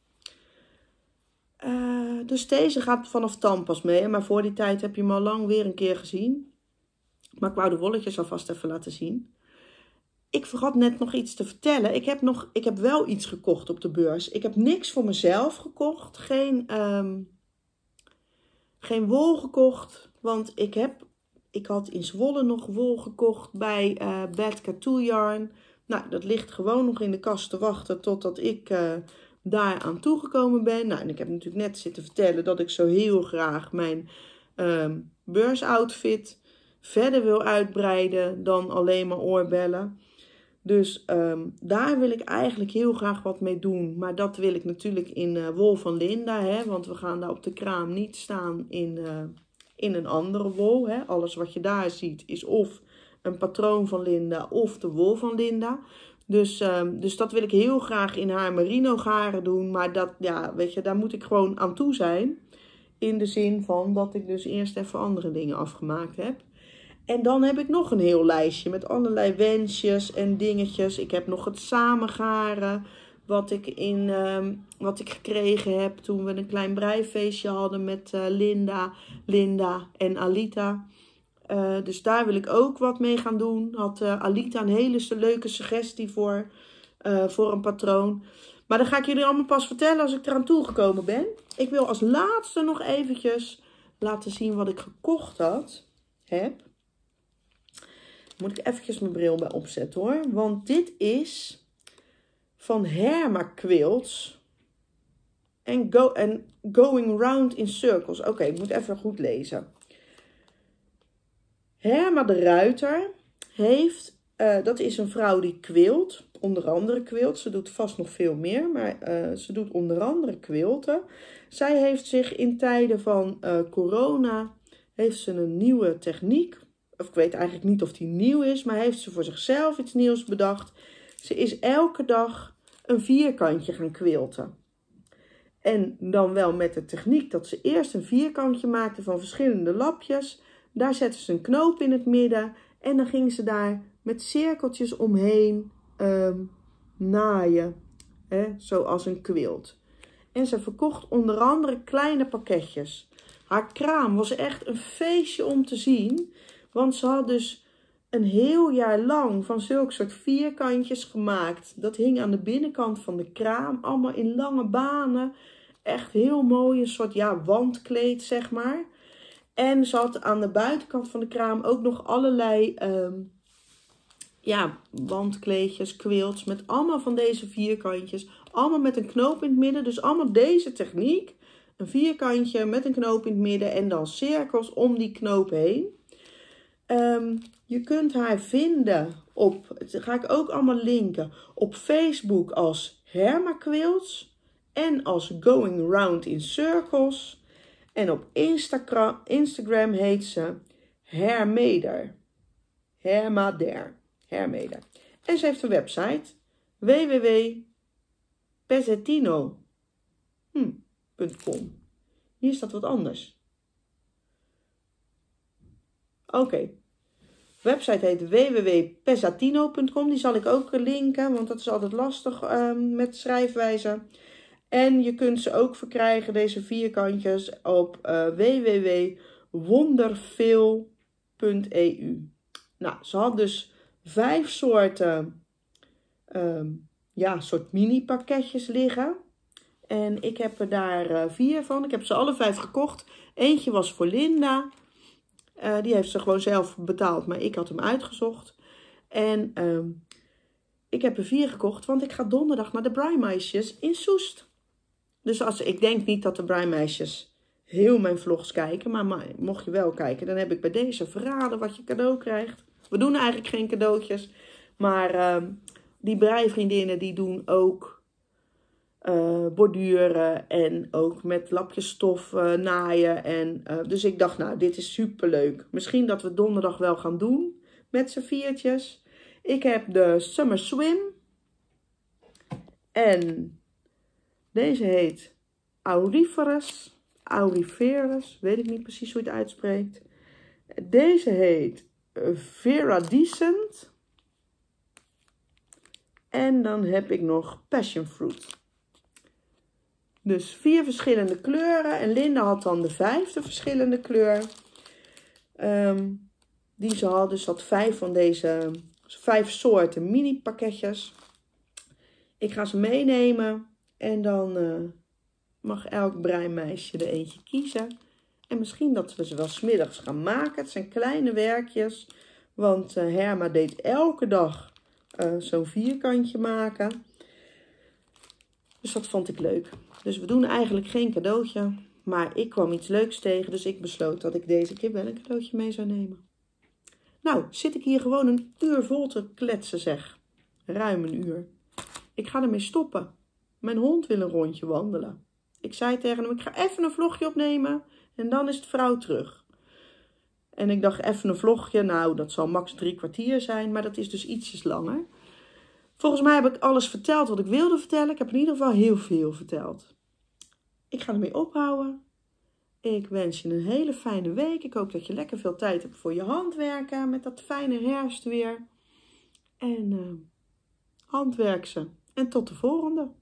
Uh, dus deze gaat vanaf dan pas mee. Maar voor die tijd heb je hem al lang weer een keer gezien. Maar ik wou de wolletjes alvast even laten zien. Ik vergat net nog iets te vertellen. Ik heb, nog, ik heb wel iets gekocht op de beurs. Ik heb niks voor mezelf gekocht. Geen, um, geen wol gekocht. Want ik, heb, ik had in Zwolle nog wol gekocht bij uh, Bad Katoe Yarn. Nou, dat ligt gewoon nog in de kast te wachten totdat ik uh, daar aan toegekomen ben. Nou, en ik heb natuurlijk net zitten vertellen dat ik zo heel graag mijn um, beursoutfit verder wil uitbreiden dan alleen maar oorbellen. Dus um, daar wil ik eigenlijk heel graag wat mee doen. Maar dat wil ik natuurlijk in uh, wol van Linda. Hè, want we gaan daar op de kraam niet staan in, uh, in een andere wol. Hè. Alles wat je daar ziet is of een patroon van Linda of de wol van Linda. Dus, um, dus dat wil ik heel graag in haar merino garen doen. Maar dat, ja, weet je, daar moet ik gewoon aan toe zijn. In de zin van dat ik dus eerst even andere dingen afgemaakt heb. En dan heb ik nog een heel lijstje met allerlei wensjes en dingetjes. Ik heb nog het samengaren wat ik, in, um, wat ik gekregen heb toen we een klein breifeestje hadden met uh, Linda, Linda en Alita. Uh, dus daar wil ik ook wat mee gaan doen. Had uh, Alita een hele leuke suggestie voor, uh, voor een patroon. Maar dat ga ik jullie allemaal pas vertellen als ik eraan toegekomen ben. Ik wil als laatste nog eventjes laten zien wat ik gekocht had, heb. Moet ik eventjes mijn bril bij opzetten hoor. Want dit is van Herma Quilts. En go, Going Round in Circles. Oké, okay, ik moet even goed lezen. Herma de Ruiter heeft, uh, dat is een vrouw die quilt. Onder andere quilt. Ze doet vast nog veel meer. Maar uh, ze doet onder andere quilten. Zij heeft zich in tijden van uh, corona, heeft ze een nieuwe techniek. Of ik weet eigenlijk niet of die nieuw is, maar heeft ze voor zichzelf iets nieuws bedacht. Ze is elke dag een vierkantje gaan quilten. En dan wel met de techniek dat ze eerst een vierkantje maakte van verschillende lapjes. Daar zette ze een knoop in het midden en dan ging ze daar met cirkeltjes omheen um, naaien. Hè, zoals een quilt. En ze verkocht onder andere kleine pakketjes. Haar kraam was echt een feestje om te zien. Want ze had dus een heel jaar lang van zulke soort vierkantjes gemaakt. Dat hing aan de binnenkant van de kraam. Allemaal in lange banen. Echt heel mooi. Een soort ja, wandkleed zeg maar. En ze had aan de buitenkant van de kraam ook nog allerlei um, ja, wandkleedjes, quilts. Met allemaal van deze vierkantjes. Allemaal met een knoop in het midden. Dus allemaal deze techniek. Een vierkantje met een knoop in het midden. En dan cirkels om die knoop heen. Um, je kunt haar vinden op, dat ga ik ook allemaal linken, op Facebook als Herma Quilts en als Going Round in Circles. En op Instagram, Instagram heet ze Hermeder. Hermader. Hermeder. En ze heeft een website w w w punt pezzettino punt com. Hier staat wat anders. Oké. Okay. Website heet w w w punt pezzettino punt com. Die zal ik ook linken, want dat is altijd lastig um, met schrijfwijze. En je kunt ze ook verkrijgen, deze vierkantjes, op uh, w w w punt wonderfeel punt e u. Nou, ze had dus vijf soorten, um, ja, soort mini pakketjes liggen. En ik heb er daar uh, vier van. Ik heb ze alle vijf gekocht. Eentje was voor Linda. Uh, die heeft ze gewoon zelf betaald, maar ik had hem uitgezocht. En um, ik heb er vier gekocht, want ik ga donderdag naar de Breimeisjes in Soest. Dus als, ik denk niet dat de Breimeisjes heel mijn vlogs kijken, maar, maar mocht je wel kijken, dan heb ik bij deze verraden wat je cadeau krijgt. We doen eigenlijk geen cadeautjes, maar um, die breivriendinnen die doen ook Uh, borduren en ook met lapjes stof uh, naaien. En, uh, dus ik dacht, nou, dit is super leuk. Misschien dat we donderdag wel gaan doen met z'n viertjes. Ik heb de Summer Swim. En deze heet Auriferous. Auriferous, weet ik niet precies hoe je het uitspreekt. Deze heet Vera Decent. En dan heb ik nog passion fruit. Dus vier verschillende kleuren. En Linda had dan de vijfde verschillende kleur. Um, die ze had. Dus had vijf van deze, vijf soorten mini pakketjes. Ik ga ze meenemen. En dan uh, mag elk breinmeisje er eentje kiezen. En misschien dat we ze wel 's middags gaan maken. Het zijn kleine werkjes. Want uh, Herma deed elke dag uh, zo'n vierkantje maken. Dus dat vond ik leuk. Dus we doen eigenlijk geen cadeautje. Maar ik kwam iets leuks tegen. Dus ik besloot dat ik deze keer wel een cadeautje mee zou nemen. Nou, zit ik hier gewoon een uur vol te kletsen zeg. Ruim een uur. Ik ga ermee stoppen. Mijn hond wil een rondje wandelen. Ik zei tegen hem, ik ga even een vlogje opnemen. En dan is het vrouw terug. En ik dacht even een vlogje. Nou, dat zal max drie kwartier zijn. Maar dat is dus ietsjes langer. Volgens mij heb ik alles verteld wat ik wilde vertellen. Ik heb in ieder geval heel veel verteld. Ik ga ermee ophouden. Ik wens je een hele fijne week. Ik hoop dat je lekker veel tijd hebt voor je handwerken. Met dat fijne herfstweer. En uh, handwerk ze. En tot de volgende.